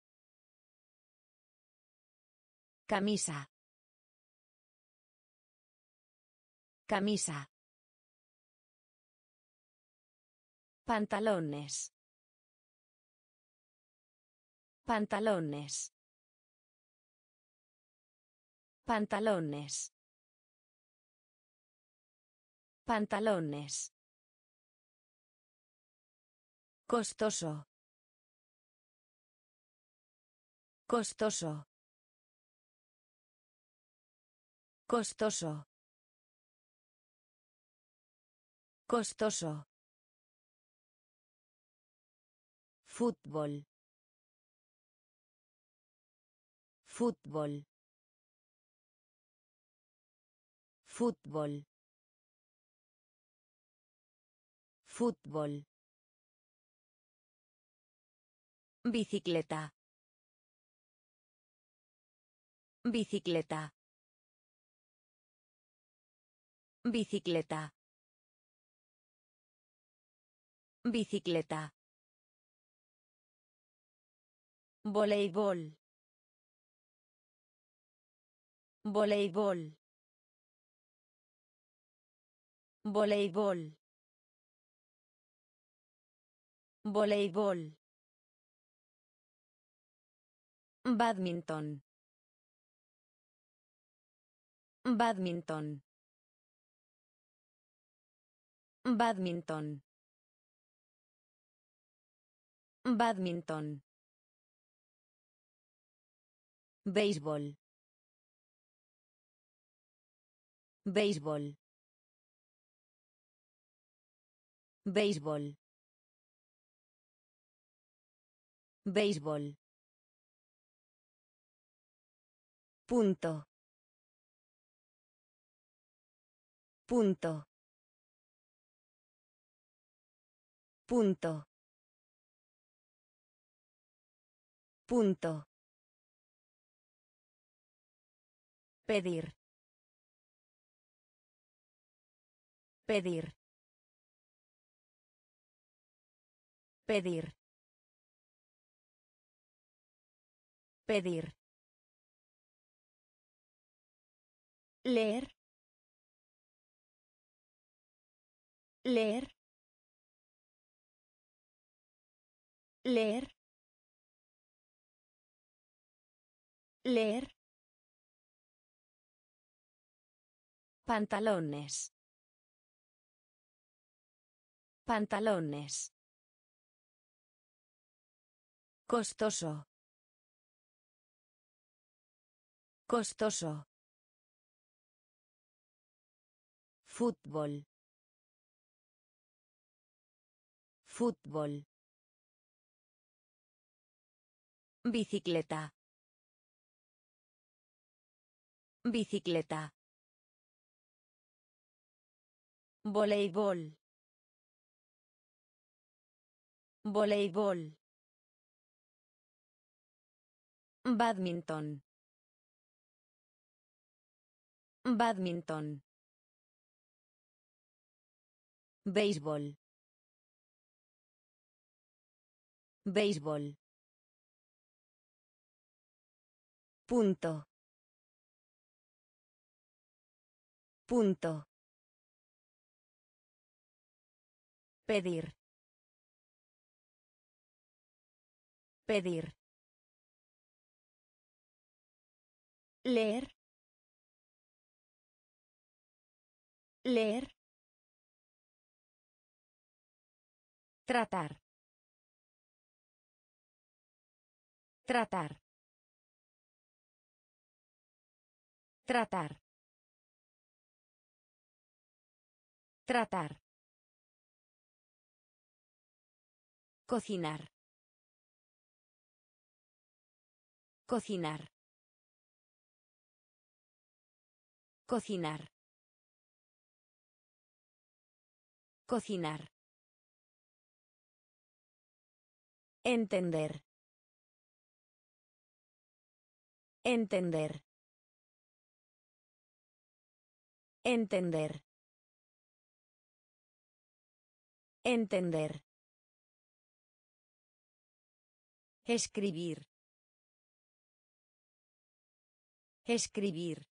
Camisa. Camisa. Pantalones. Pantalones. Pantalones. Pantalones. Costoso. Costoso. Costoso. Costoso. Fútbol. Fútbol. Fútbol. Fútbol. Bicicleta. Bicicleta. Bicicleta. Bicicleta. Voleibol. Voleibol. Voleibol. Voleibol. Badminton. Badminton. Badminton. Badminton. Béisbol. Béisbol. Béisbol. Béisbol. Punto. Punto. Punto. Punto. Pedir. Pedir. Pedir. Pedir. Leer. Leer. Leer. Leer. Pantalones. Pantalones. Costoso. Costoso. Fútbol. Fútbol. Bicicleta. Bicicleta. Voleibol. Voleibol. Badminton. Badminton. Béisbol. Béisbol. Punto. Punto. Pedir. Pedir. Leer. Leer. Tratar. Tratar. Tratar. Tratar. Cocinar. Cocinar. Cocinar. Cocinar. Entender. Entender. Entender. Entender. Escribir. Escribir.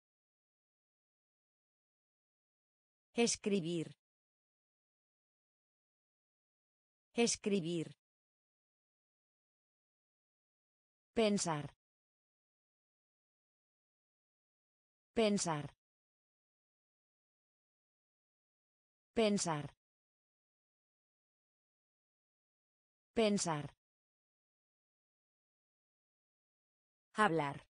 Escribir. Escribir. Pensar. Pensar. Pensar. Pensar. Hablar.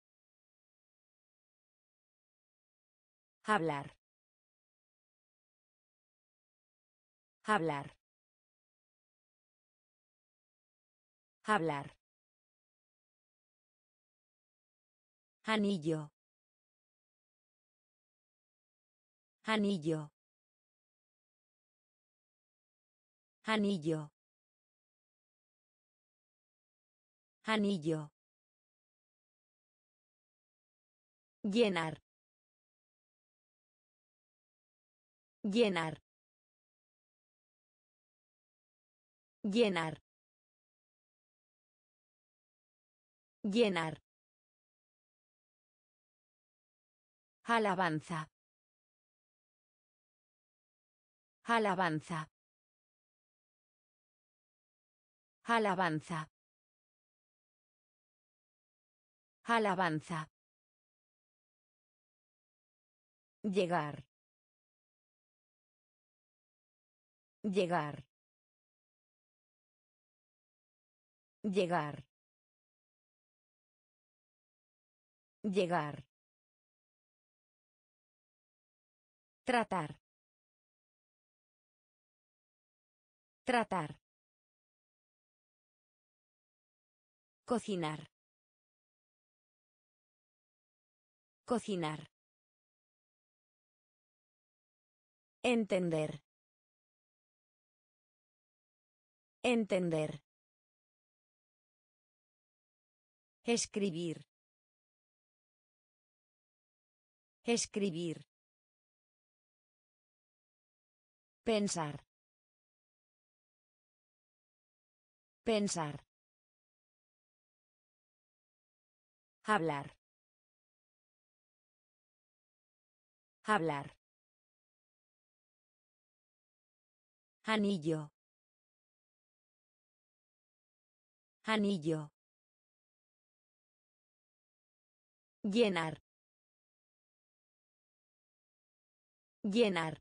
Hablar. Hablar. Hablar. Anillo. Anillo. Anillo. Anillo. Llenar. Llenar. Llenar. Llenar. Alabanza. Alabanza. Alabanza. Alabanza. Llegar. Llegar. Llegar. Llegar. Tratar. Tratar. Cocinar. Cocinar. Entender. Entender. Escribir. Escribir. Pensar. Pensar. Hablar. Hablar. Anillo. Anillo. Llenar. Llenar.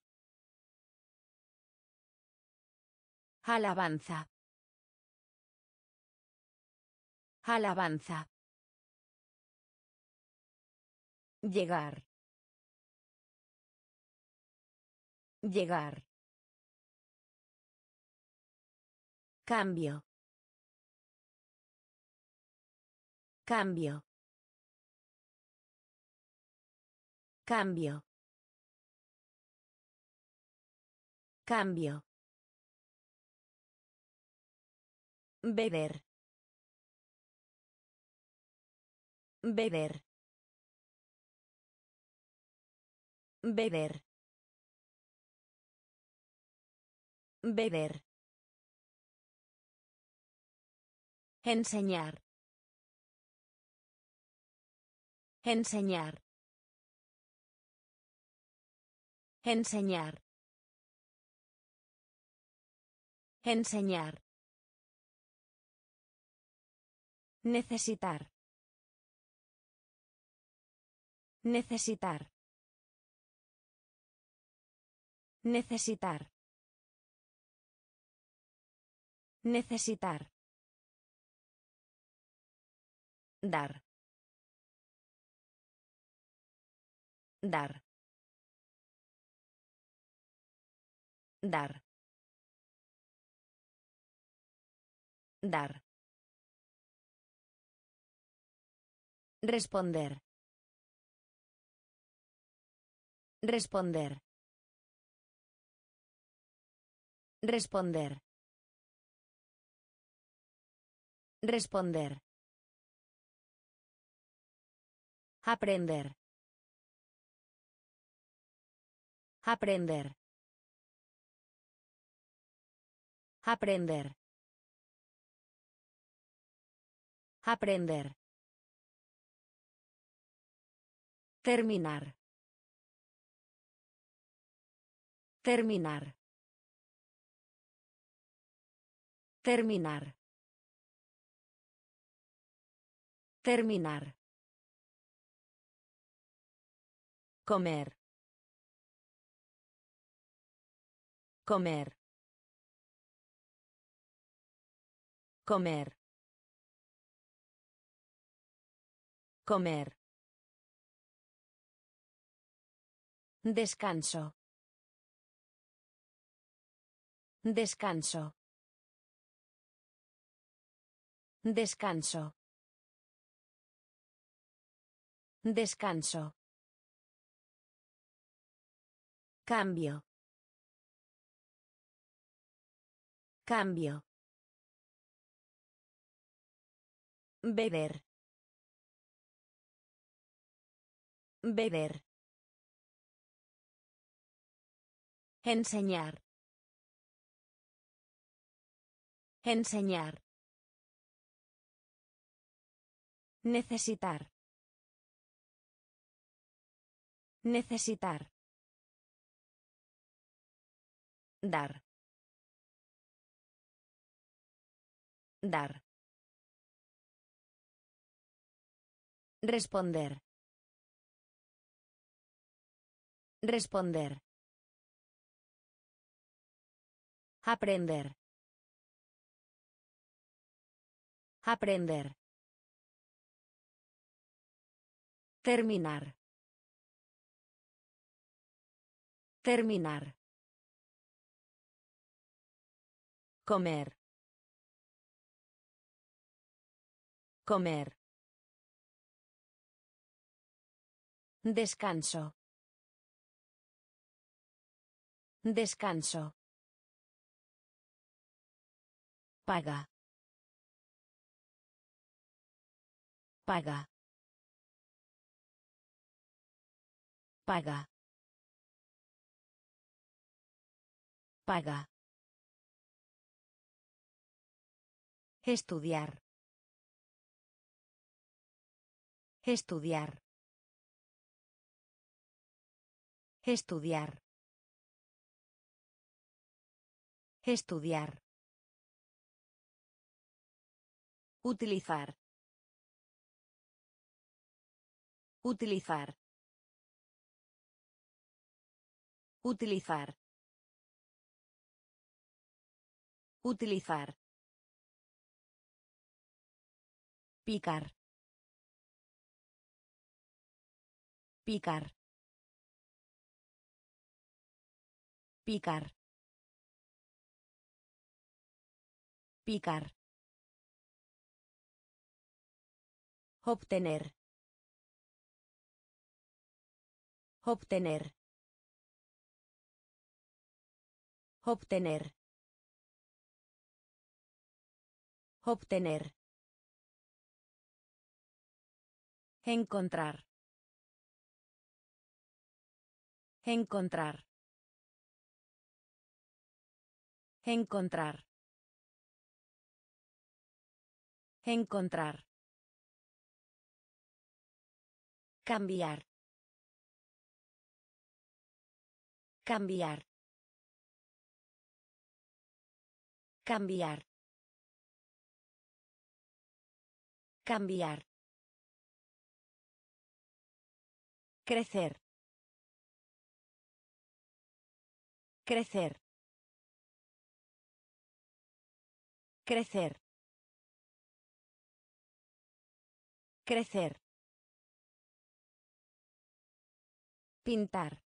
Alabanza. Alabanza. Llegar. Llegar. Cambio. Cambio. Cambio. Cambio. Beber. Beber. Beber. Beber. Enseñar. Enseñar. Enseñar. Enseñar. Necesitar. Necesitar. Necesitar. Necesitar. Dar. Dar. Dar. Dar. Responder. Responder. Responder. Responder. Aprender. Aprender. Aprender. Aprender. Terminar. Terminar. Terminar. Terminar. Comer. Comer. Comer. Comer. Descanso. Descanso. Descanso. Descanso. Cambio. Cambio. Beber. Beber. Enseñar. Enseñar. Necesitar. Necesitar. Dar. Dar. Responder. Responder. Aprender. Aprender. Terminar. Terminar. Comer. Comer. Descanso. Descanso. Paga. Paga. Paga. Paga. Estudiar. Estudiar. Estudiar. Estudiar. Utilizar. Utilizar. Utilizar. Utilizar. Picar. Picar. Picar. Picar. Obtener. Obtener. Obtener. Obtener. Encontrar. Encontrar. Encontrar. Encontrar. Cambiar. Cambiar. Cambiar. Cambiar. Crecer. Crecer. Crecer. Crecer. Pintar.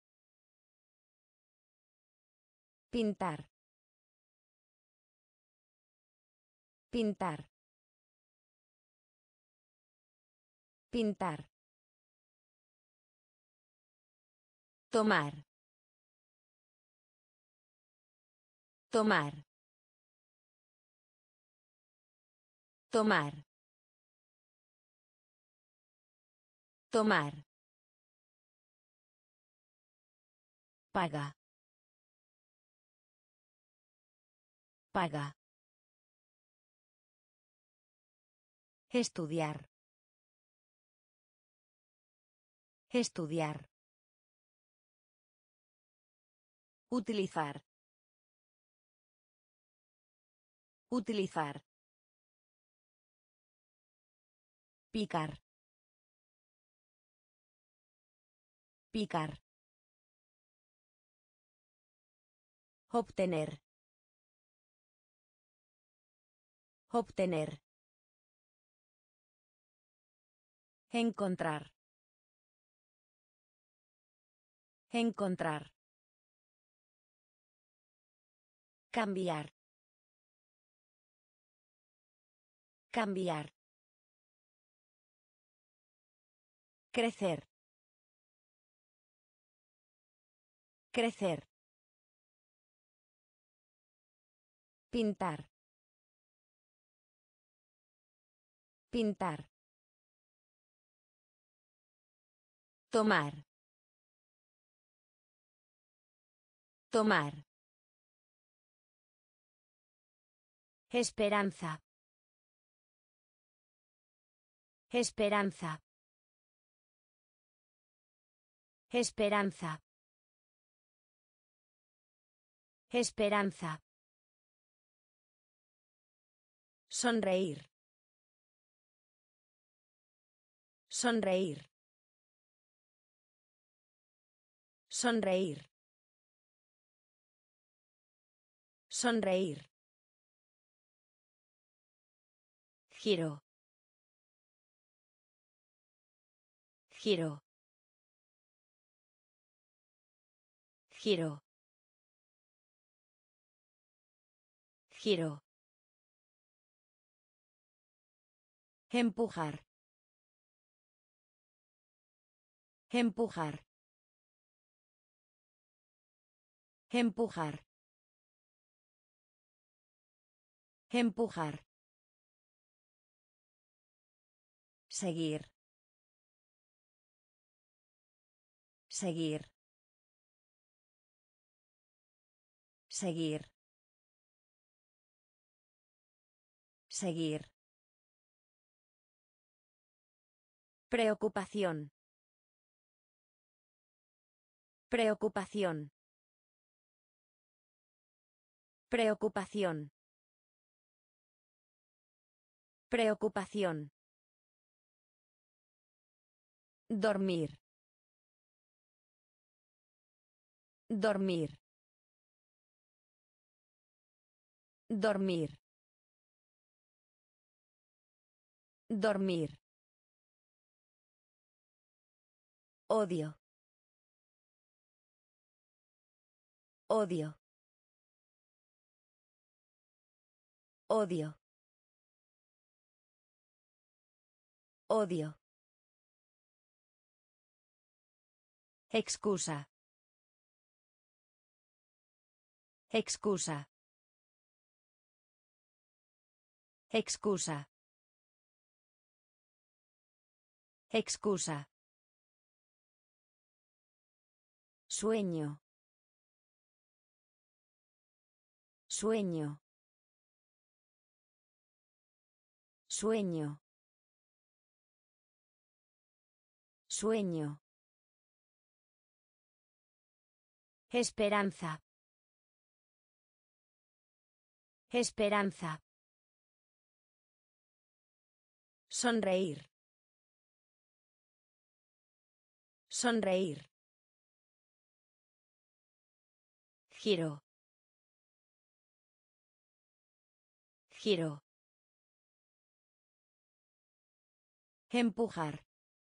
Pintar. Pintar. Pintar. Tomar. Tomar. Tomar. Tomar. Paga. Paga. Estudiar. Estudiar. Utilizar. Utilizar. Picar. Picar. Obtener. Obtener. Encontrar. Encontrar. Cambiar. Cambiar. Crecer. Crecer. Pintar. Pintar. Tomar. Tomar. Esperanza. Esperanza. Esperanza. Esperanza. Sonreír. Sonreír. Sonreír. Sonreír. Giro. Giro. Giro. Giro. Empujar. Empujar. Empujar. Empujar. Seguir. Seguir. Seguir. Seguir. Preocupación. Preocupación. Preocupación. Preocupación. Dormir. Dormir. Dormir. Dormir. Odio. Odio. Odio. Odio. Excusa. Excusa. Excusa. Excusa. Sueño. Sueño. Sueño. Sueño. Esperanza. Esperanza. Sonreír. Sonreír. Giro. Giro. Empujar.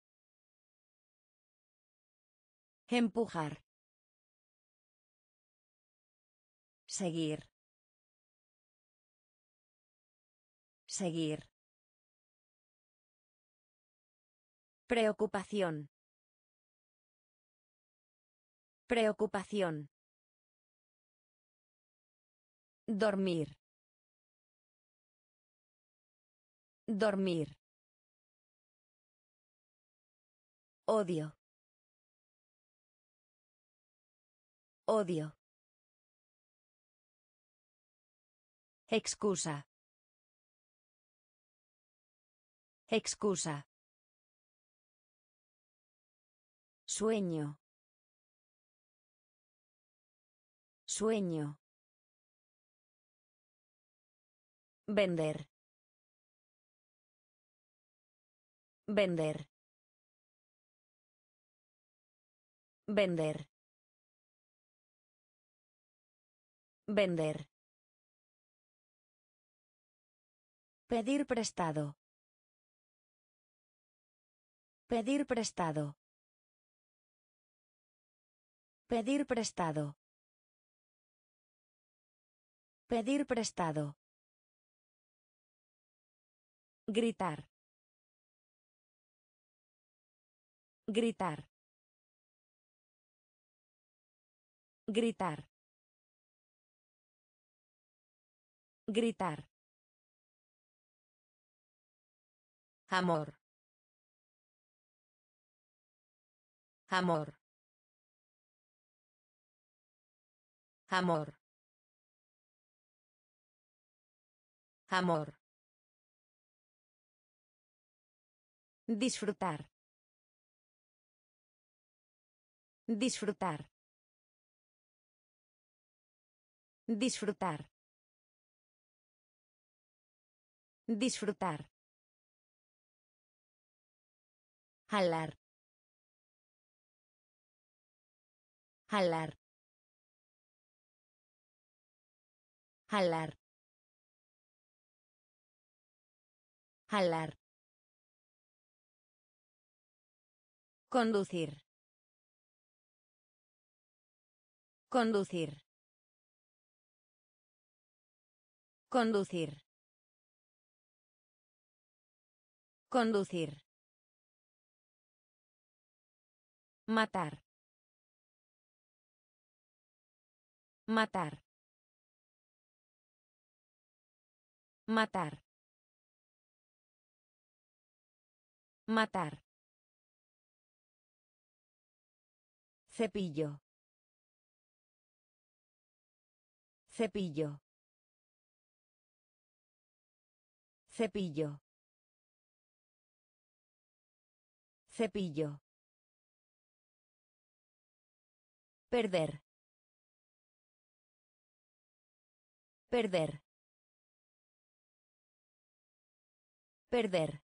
Empujar. Seguir. Seguir. Preocupación. Preocupación. Dormir. Dormir. Odio. Odio. Excusa. Excusa. Sueño. Sueño. Vender. Vender. Vender. Vender. Pedir prestado. Pedir prestado. Pedir prestado. Pedir prestado. Gritar. Gritar. Gritar. Gritar. Amor. Amor. Amor. Amor. Disfrutar. Disfrutar. Disfrutar. Disfrutar. Jalar. Jalar. Jalar. Jalar. Conducir. Conducir. Conducir. Conducir. Matar. Matar. Matar. Matar. Cepillo. Cepillo. Cepillo. Cepillo. Perder. Perder. Perder.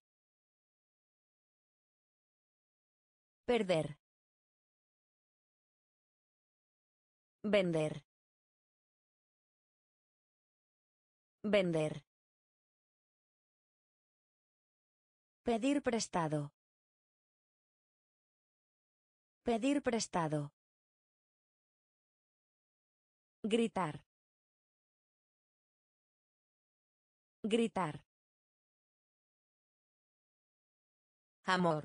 Perder. Vender. Vender. Pedir prestado. Pedir prestado. Gritar. Gritar. Amor.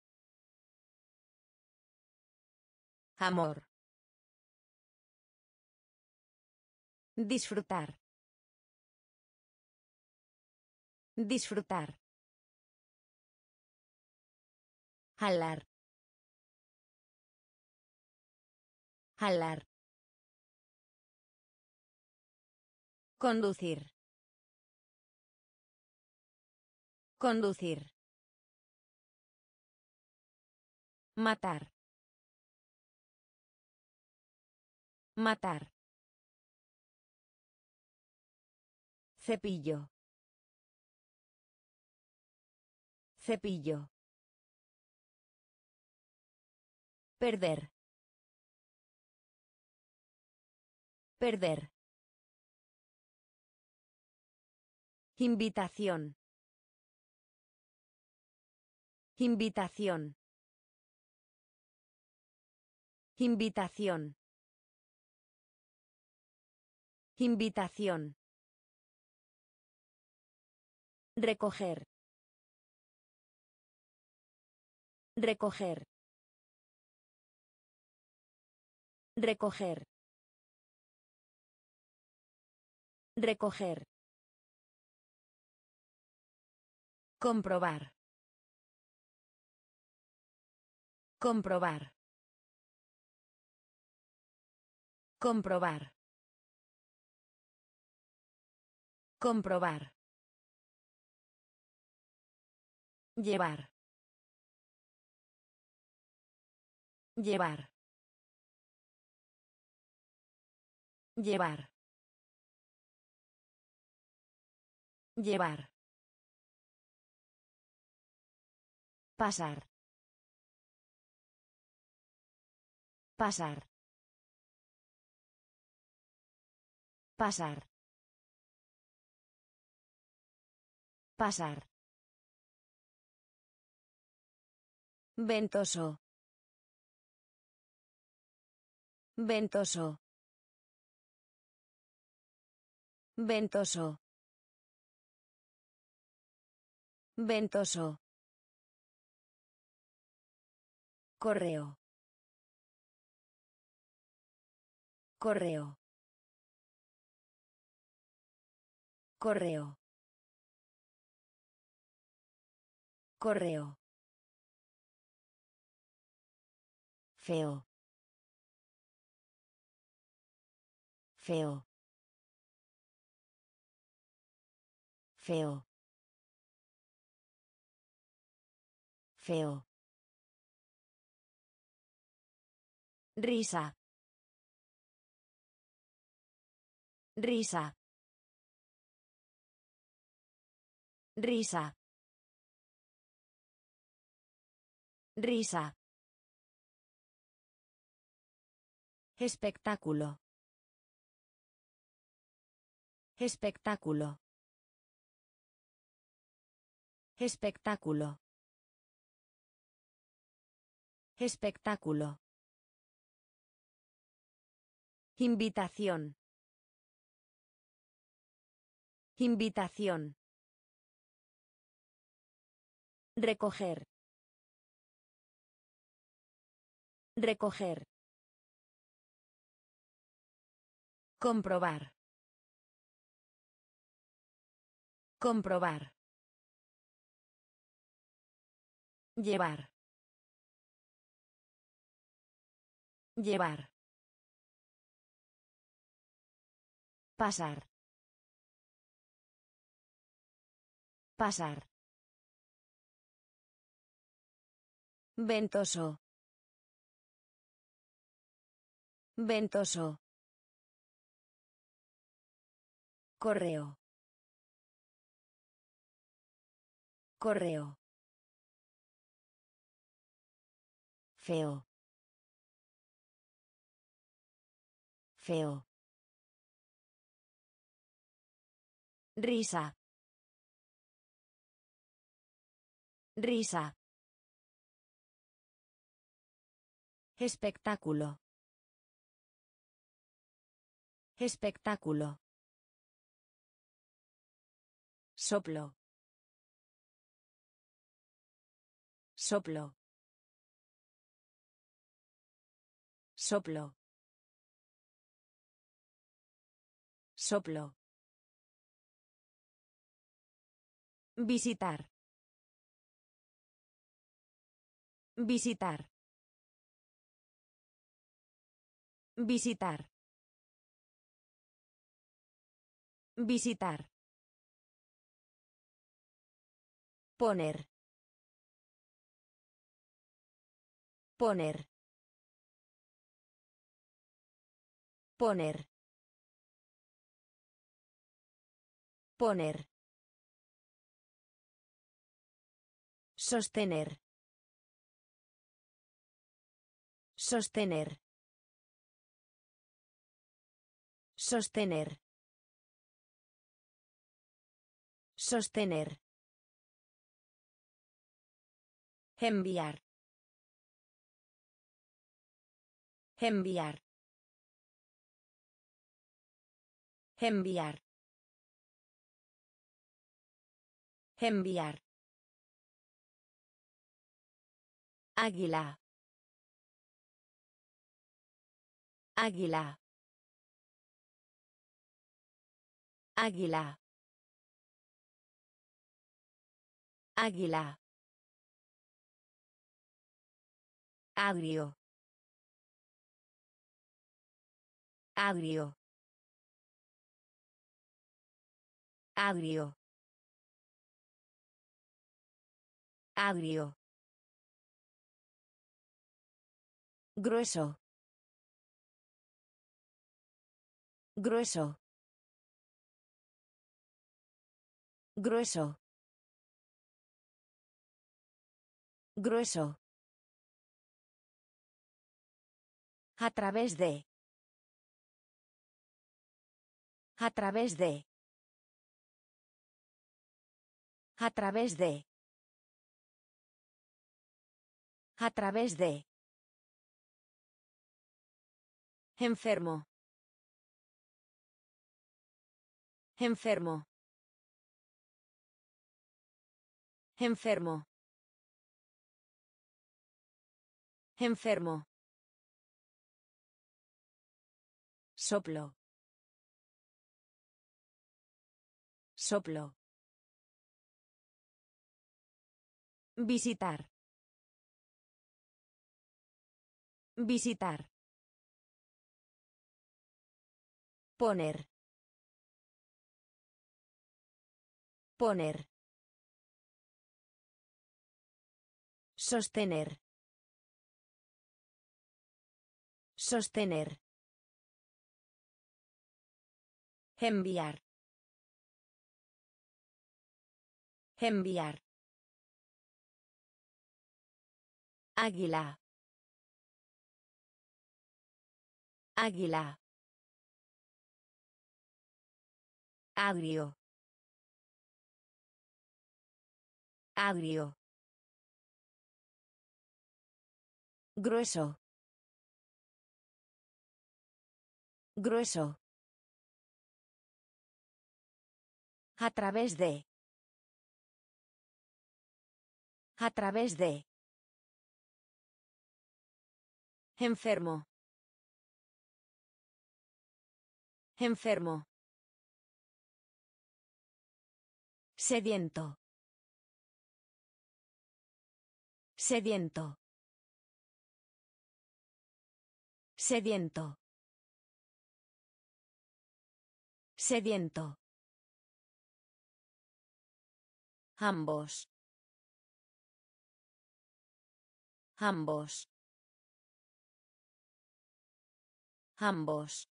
Amor. Disfrutar. Disfrutar. Jalar. Jalar. Conducir. Conducir. Matar. Matar. Cepillo. Cepillo. Perder. Perder. Invitación. Invitación. Invitación. Invitación. Recoger. Recoger. Recoger. Recoger. Comprobar. Comprobar. Comprobar. Comprobar. Llevar. Llevar. Llevar. Llevar. Pasar. Pasar. Pasar. Pasar. Ventoso. Ventoso. Ventoso. Ventoso. Correo. Correo. Correo. Correo. Feo. Feo. Feo. Feo. Risa. Risa. Risa. Risa. Espectáculo. Espectáculo. Espectáculo. Espectáculo. Invitación. Invitación. Recoger. Recoger. Comprobar. Comprobar. Llevar. Llevar. Pasar. Pasar. Ventoso. Ventoso. Correo. Correo. Feo. Feo. Risa. Risa. Espectáculo. Espectáculo. Soplo. Soplo. Soplo. Soplo. Visitar. Visitar. Visitar. Visitar. Poner. Poner. Poner. Poner. Sostener. Sostener. Sostener. Sostener. Enviar. Enviar. Enviar. Enviar. Águila. Águila. Águila. Águila. Agrio. Agrio. Agrio. Agrio. Grueso. Grueso. Grueso. Grueso. A través de. A través de. A través de. A través de. Enfermo. Enfermo. Enfermo. Enfermo. Soplo. Soplo. Visitar. Visitar. Poner. Poner. Sostener. Sostener. Enviar. Enviar. Águila. Águila. Agrio. Agrio. Grueso. Grueso. A través de. A través de. Enfermo. Enfermo. Sediento. Sediento. Sediento. Sediento. Ambos. Ambos. Ambos.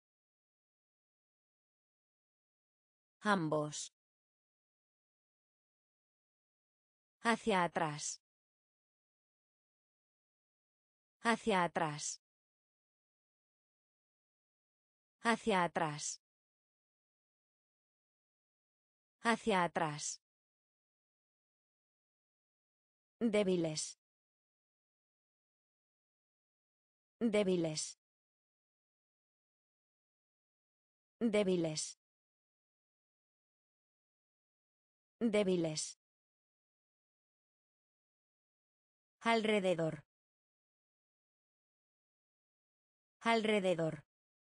Ambos. Hacia atrás. Hacia atrás. Hacia atrás. Hacia atrás. Débiles. Débiles. Débiles. Débiles. Alrededor. Alrededor.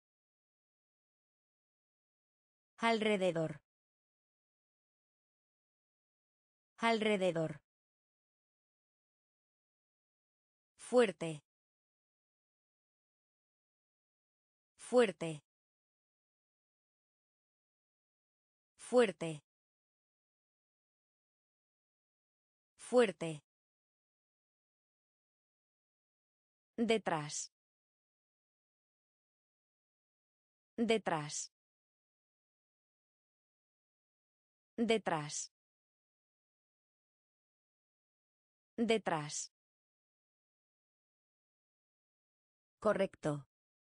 Alrededor. Alrededor. Fuerte. Fuerte. Fuerte. Fuerte. Detrás. Detrás. Detrás. Detrás. Correcto.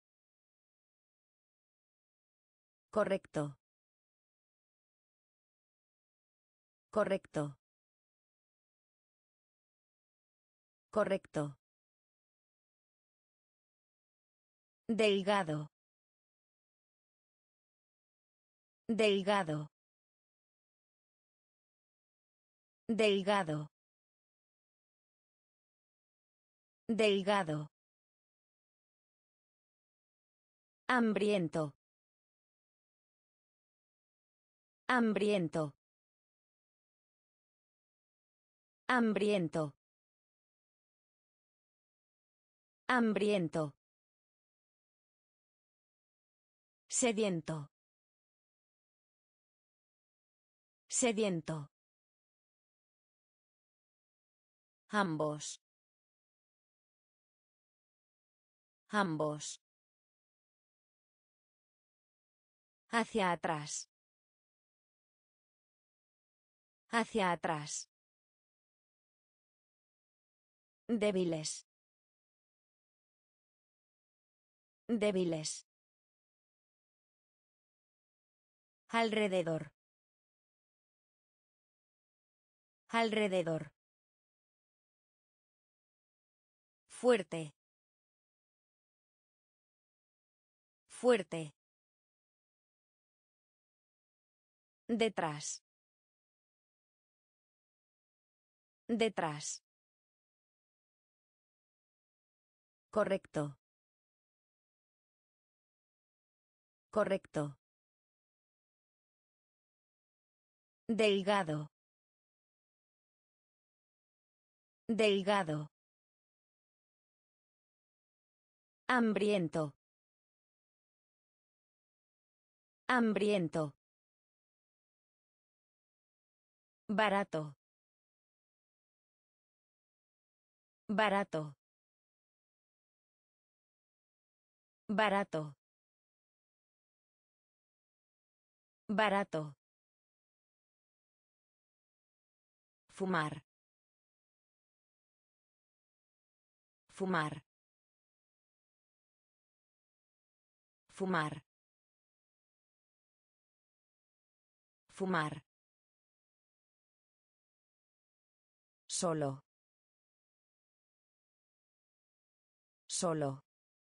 Correcto. Correcto. Correcto. Delgado. Delgado. Delgado. Delgado. Hambriento. Hambriento. Hambriento. Hambriento. Sediento. Sediento. Ambos. Ambos. Hacia atrás. Hacia atrás. Débiles. Débiles. Alrededor. Alrededor. Fuerte. Fuerte. Detrás. Detrás. Correcto. Correcto. Delgado. Delgado. Hambriento. Hambriento. Barato. Barato. Barato. Barato. Fumar. Fumar. Fumar. Fumar. Solo. Solo.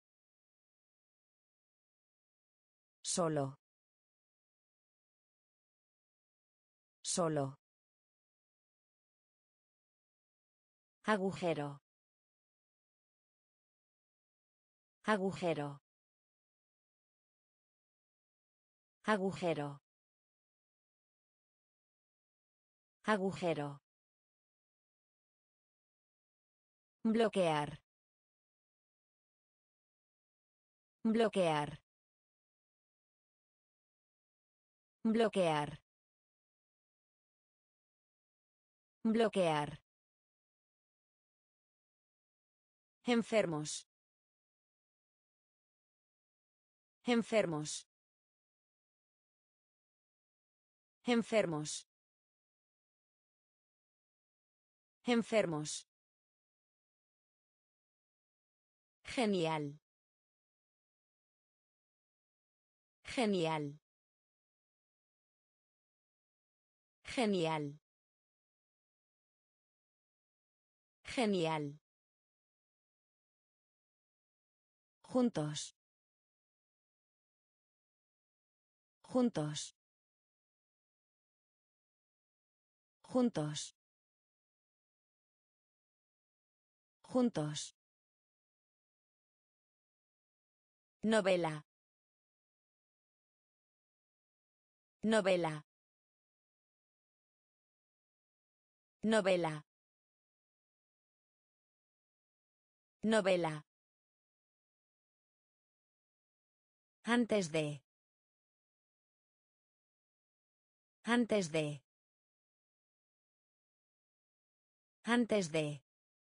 Solo. Solo. Agujero. Agujero. Agujero. Agujero. Bloquear. Bloquear. Bloquear. Bloquear. Enfermos. Enfermos. Enfermos. Enfermos. Genial. Genial. Genial. Genial. Juntos. Juntos. Juntos. Juntos. Novela. Novela. Novela. Novela. Antes de. Antes de. Antes de.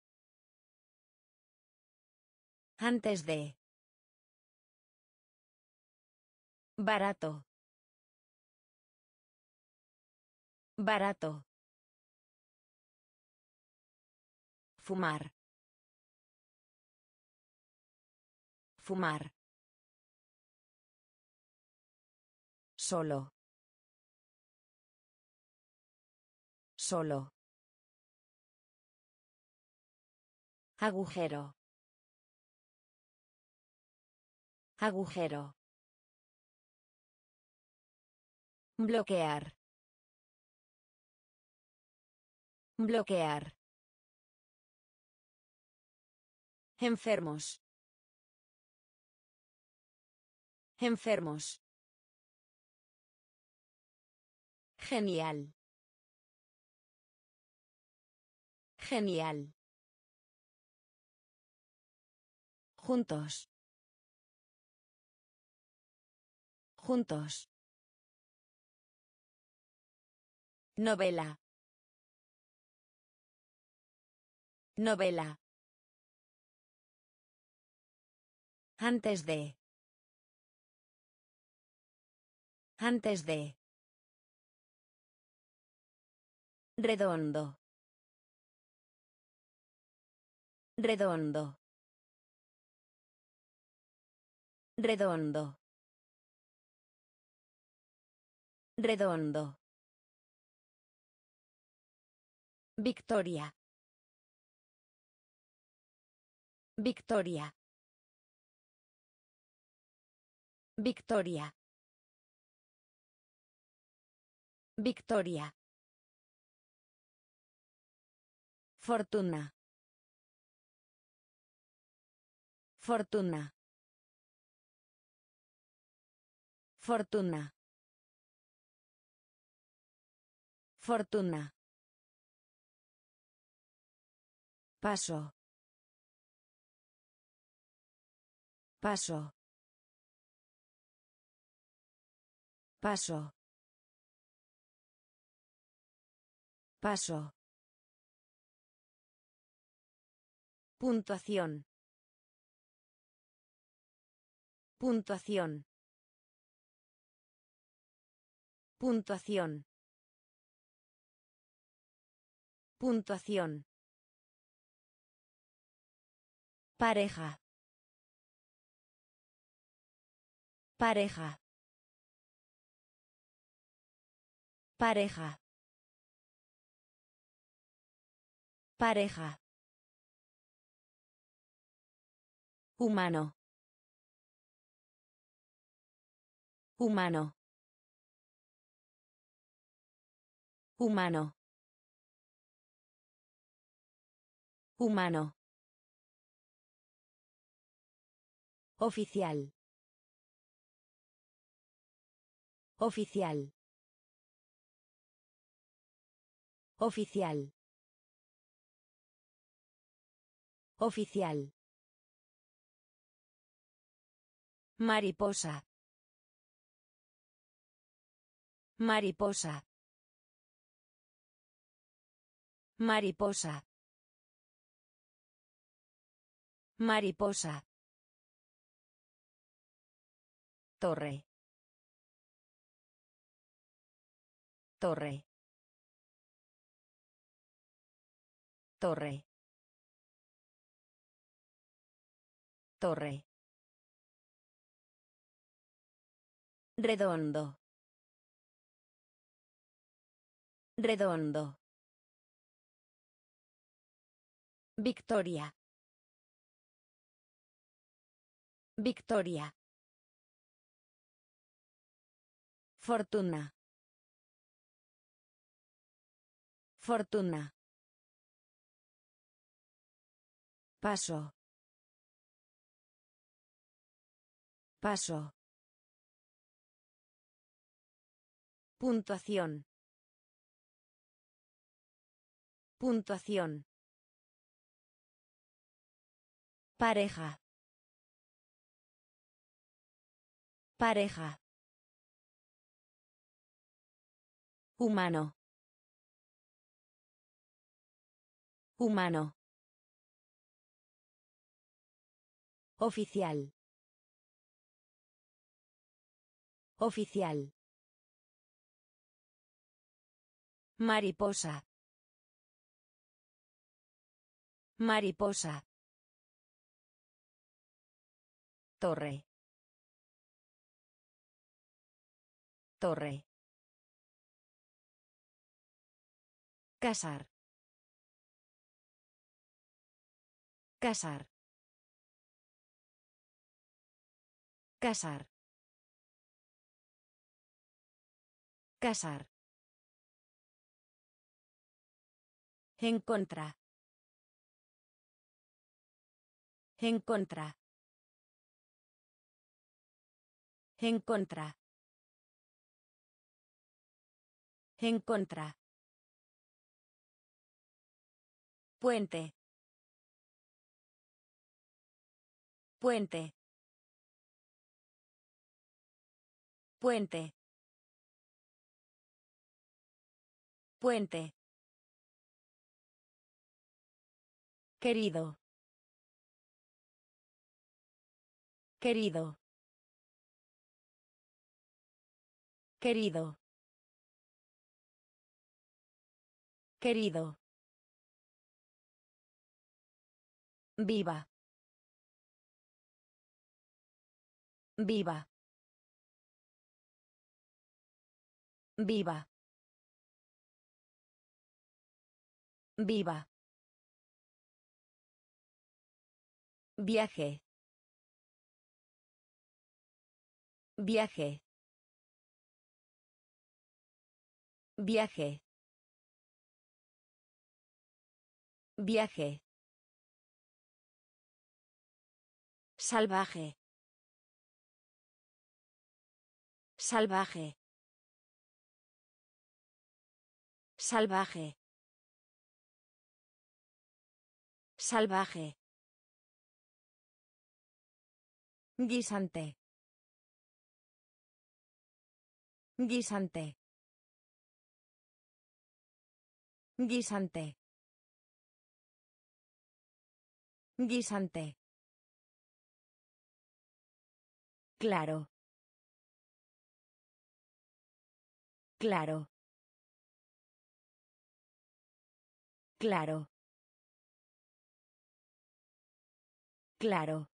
Antes de. Barato. Barato. Fumar. Fumar. Solo. Solo. Agujero. Agujero. Bloquear. Bloquear. Enfermos. Enfermos. Genial. Genial. Juntos. Juntos. Novela. Novela. Antes de. Antes de. Redondo. Redondo. Redondo. Redondo. Victoria. Victoria. Victoria. Victoria. Fortuna. Fortuna. Fortuna. Fortuna. Paso. Paso. Paso. Paso. Puntuación. Puntuación. Puntuación. Puntuación. Pareja. Pareja. Pareja. Pareja. Humano. Humano. Humano. Humano. Oficial. Oficial. Oficial. Oficial. Mariposa. Mariposa. Mariposa. Mariposa. Torre. Torre. Torre. Torre. Redondo. Redondo. Victoria. Victoria. Fortuna. Fortuna. Paso. Paso. Puntuación. Puntuación. Pareja. Pareja. Humano. Humano. Oficial. Oficial. Mariposa. Mariposa. Torre. Torre. Casar. Casar. Casar. Casar. En contra. En contra. En contra. En contra. Puente. Puente. Puente. Puente. Querido. Querido. Querido. Querido. Viva. Viva. Viva. Viva. Viaje. Viaje. Viaje. Viaje. Salvaje. Salvaje. Salvaje. Salvaje. Guisante. Guisante. Guisante. Guisante. Claro. Claro. Claro. Claro.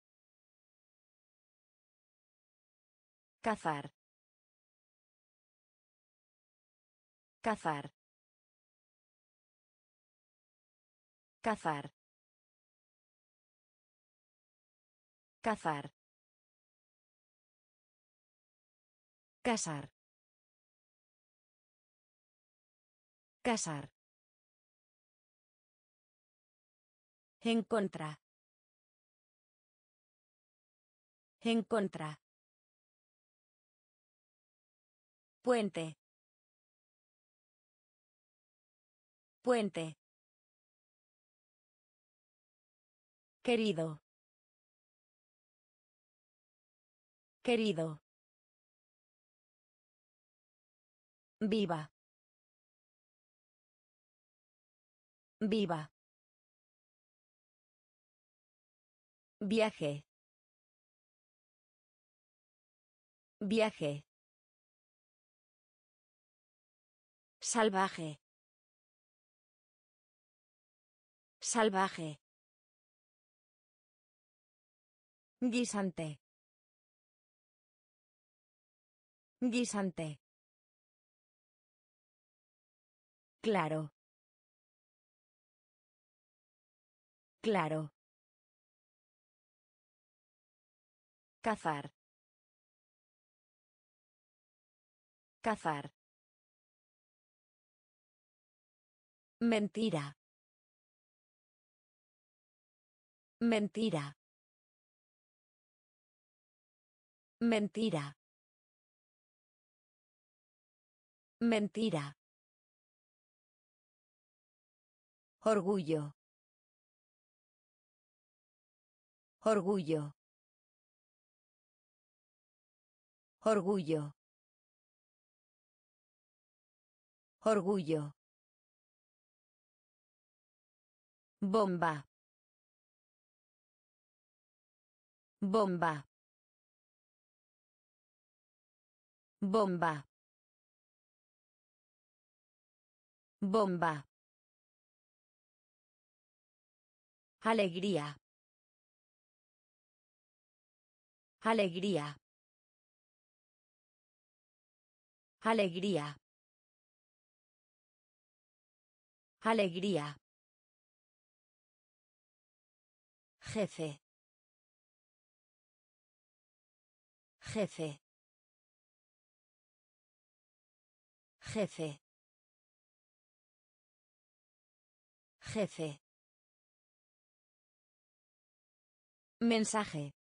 Cazar. Cazar. Cazar. Cazar. Casar. Casar. En contra. En contra. Puente. Puente. Querido. Querido. Viva. Viva. Viaje. Viaje. Salvaje. Salvaje. Guisante. Guisante. Claro. Claro. Cazar. Cazar. Mentira. Mentira. Mentira. Mentira. Orgullo. Orgullo. Orgullo. Orgullo. Bomba. Bomba. Bomba. Bomba. Alegría. Alegría. Alegría. Alegría. Jefe. Jefe. Jefe. Jefe. Mensaje.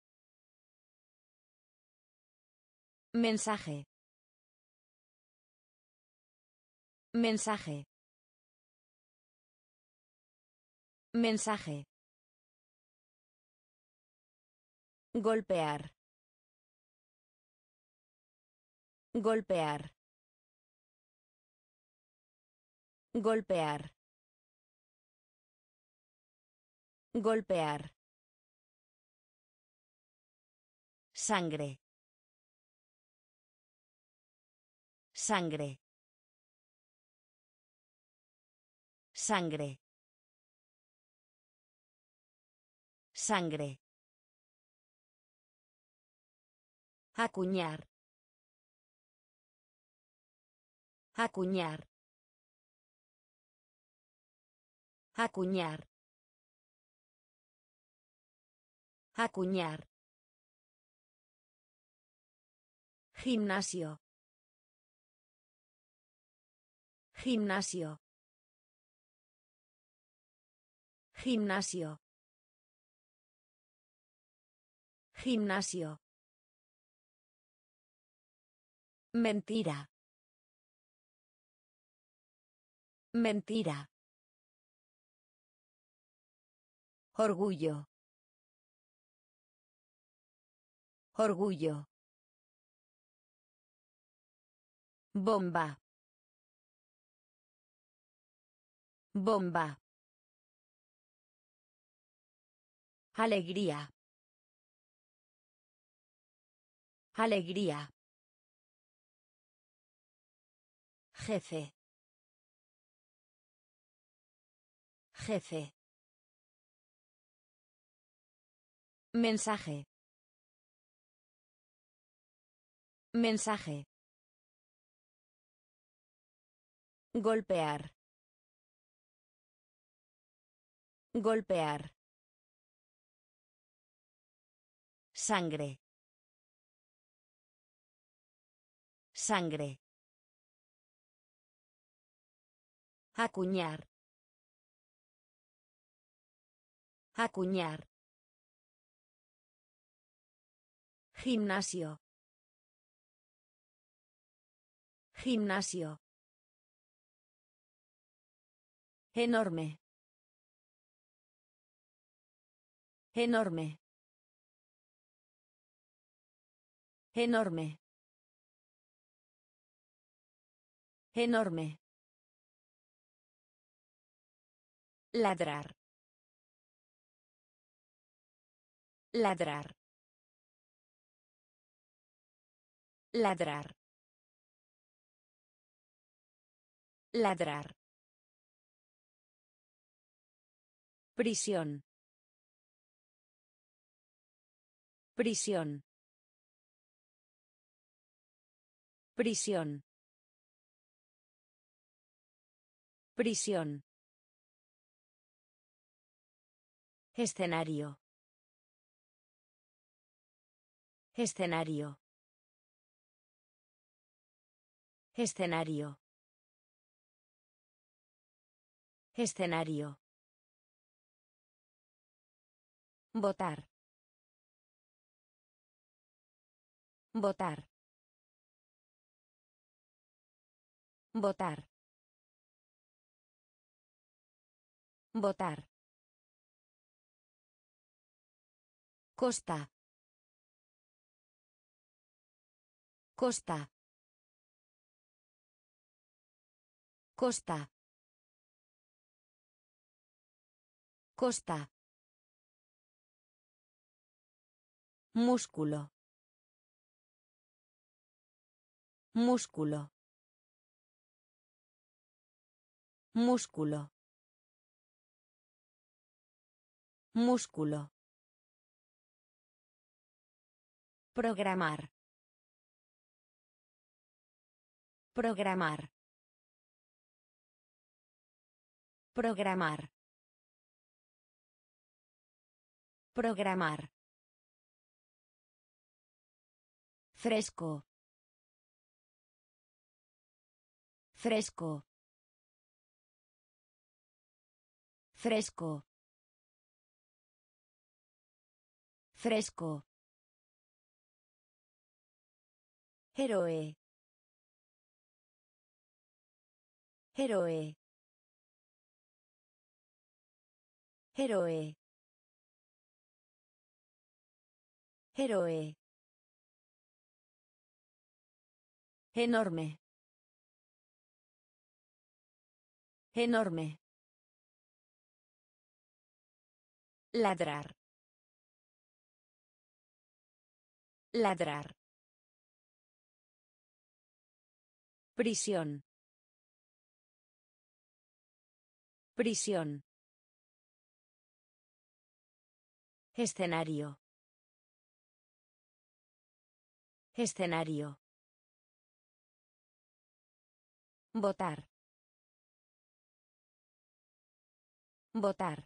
Mensaje. Mensaje. Mensaje. Golpear. Golpear. Golpear. Golpear. Sangre. Sangre. Sangre. Sangre. Acuñar. Acuñar. Acuñar. Acuñar. Gimnasio. Gimnasio. Gimnasio. Gimnasio. Mentira. Mentira. Orgullo. Orgullo. Bomba. Bomba. Alegría. Alegría. Jefe. Jefe. Mensaje. Mensaje. Golpear. Golpear. Sangre. Sangre. Acuñar. Acuñar. Gimnasio. Gimnasio. Enorme. Enorme. Enorme. Enorme. Ladrar. Ladrar. Ladrar. Ladrar. Prisión. Prisión. Prisión. Prisión. Escenario. Escenario. Escenario. Escenario. Votar. Votar. Votar. Votar. Costa. Costa. Costa. Costa. Músculo. Músculo. Músculo. Músculo. Programar. Programar. Programar. Programar. Fresco. Fresco. Fresco. Fresco. Héroe. Héroe. Héroe. Héroe. Enorme. Enorme. Ladrar. Ladrar. Prisión. Prisión. Escenario. Escenario. Votar. Votar.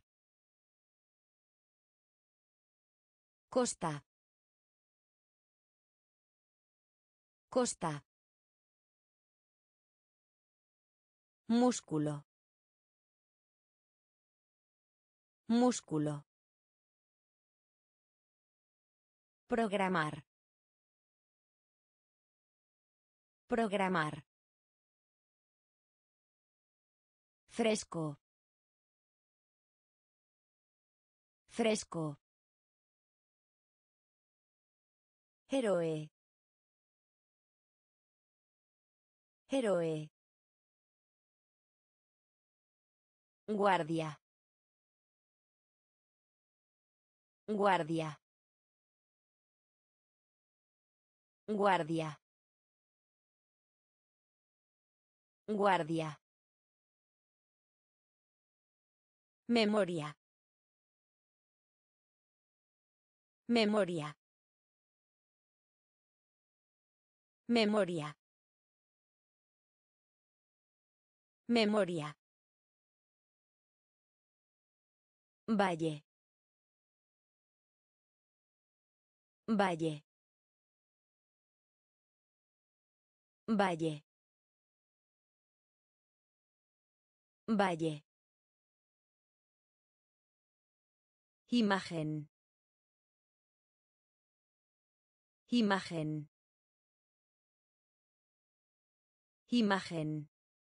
Costa. Costa. Músculo. Músculo. Programar. Programar. Fresco. Fresco. Héroe. Héroe. Guardia. Guardia. Guardia. Guardia. Memoria. Memoria. Memoria. Memoria. Valle. Valle. Valle. Valle. Imagen. Imagen. Imagen.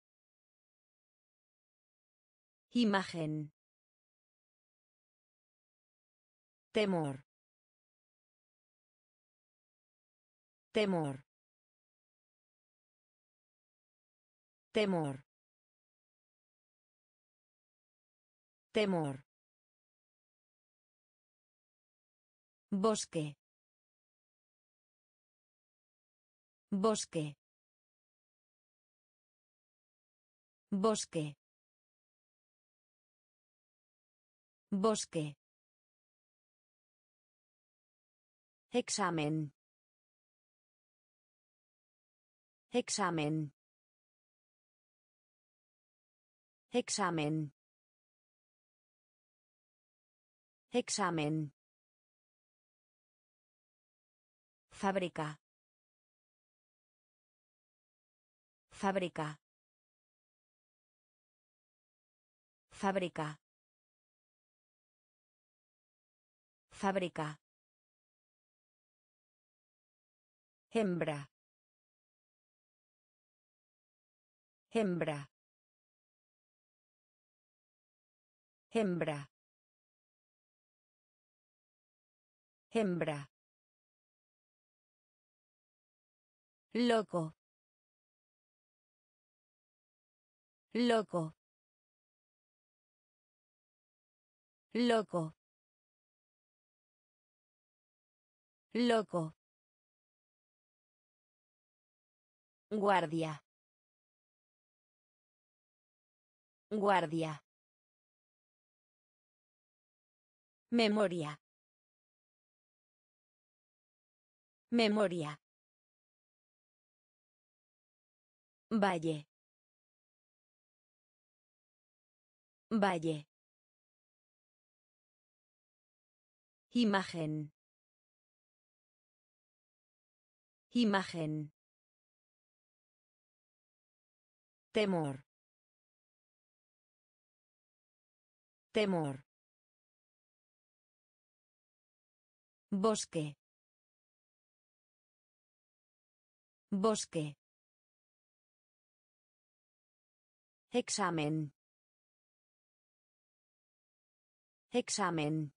Imagen. Temor. Temor. Temor. Temor. Bosque. Bosque. Bosque. Bosque. Examen. Examen. Examen. Examen. Fábrica. Fábrica. Fábrica. Fábrica. Hembra. Hembra. Hembra. Hembra. Loco. Loco. Loco. Loco. Guardia. Guardia. Memoria. Memoria. Valle. Valle. Imagen. Imagen. Temor. Temor. Bosque. Bosque. Examen. Examen.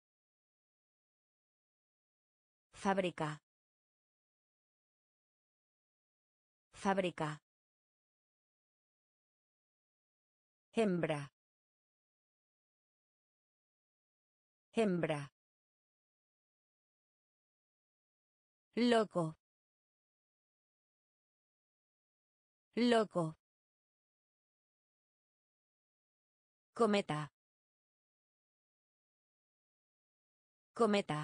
Fábrica. Fábrica. Hembra. Hembra. Loco. Loco. Cometa. Cometa.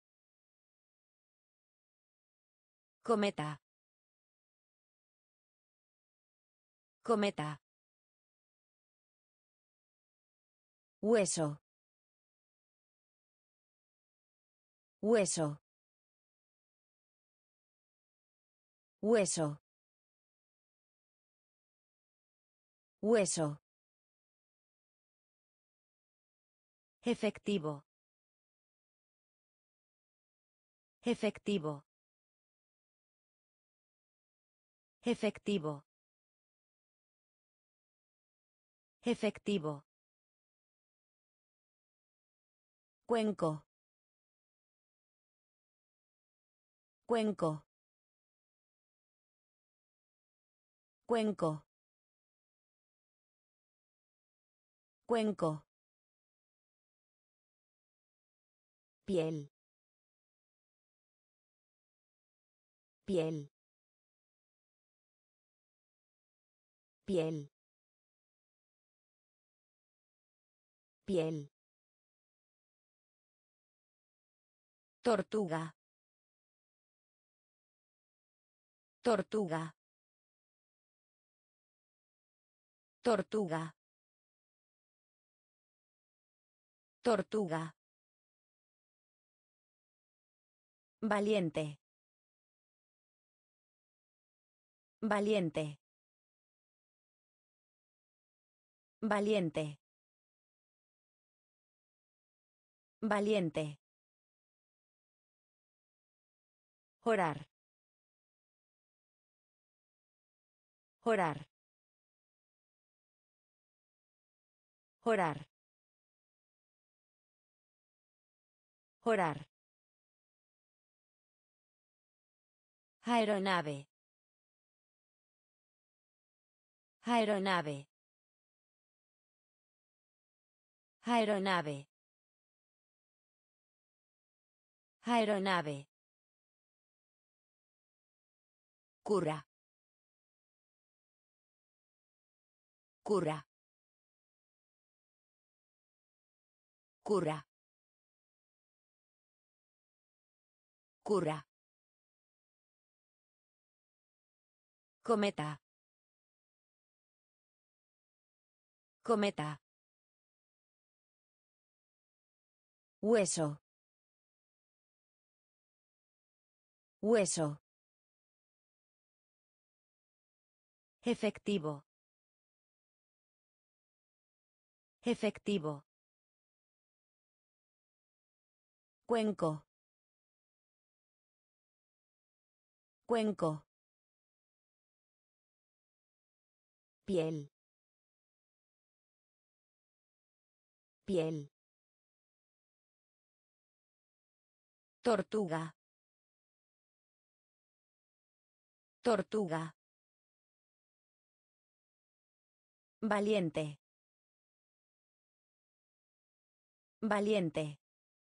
Cometa. Cometa. Hueso. Hueso. Hueso. Hueso. Efectivo. Efectivo. Efectivo. Efectivo. Cuenco. Cuenco. Cuenco. Cuenco. Piel. Piel. Piel. Piel. Tortuga. Tortuga. Tortuga. Tortuga. Valiente. Valiente. Valiente. Valiente. Orar. Orar. Orar. Orar. Aeronave. Aeronave. Aeronave. Aeronave. Cura. Cura. Cura. Cura. Cometa. Cometa. Hueso. Hueso. Efectivo. Efectivo. Cuenco. Cuenco. Piel. Piel. Tortuga. Tortuga. Valiente. Valiente.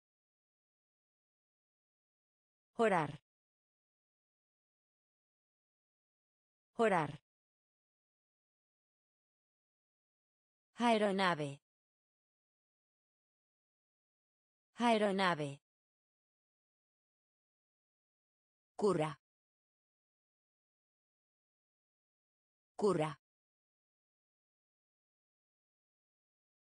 Orar. Orar. Aeronave. Aeronave. Cura. Cura.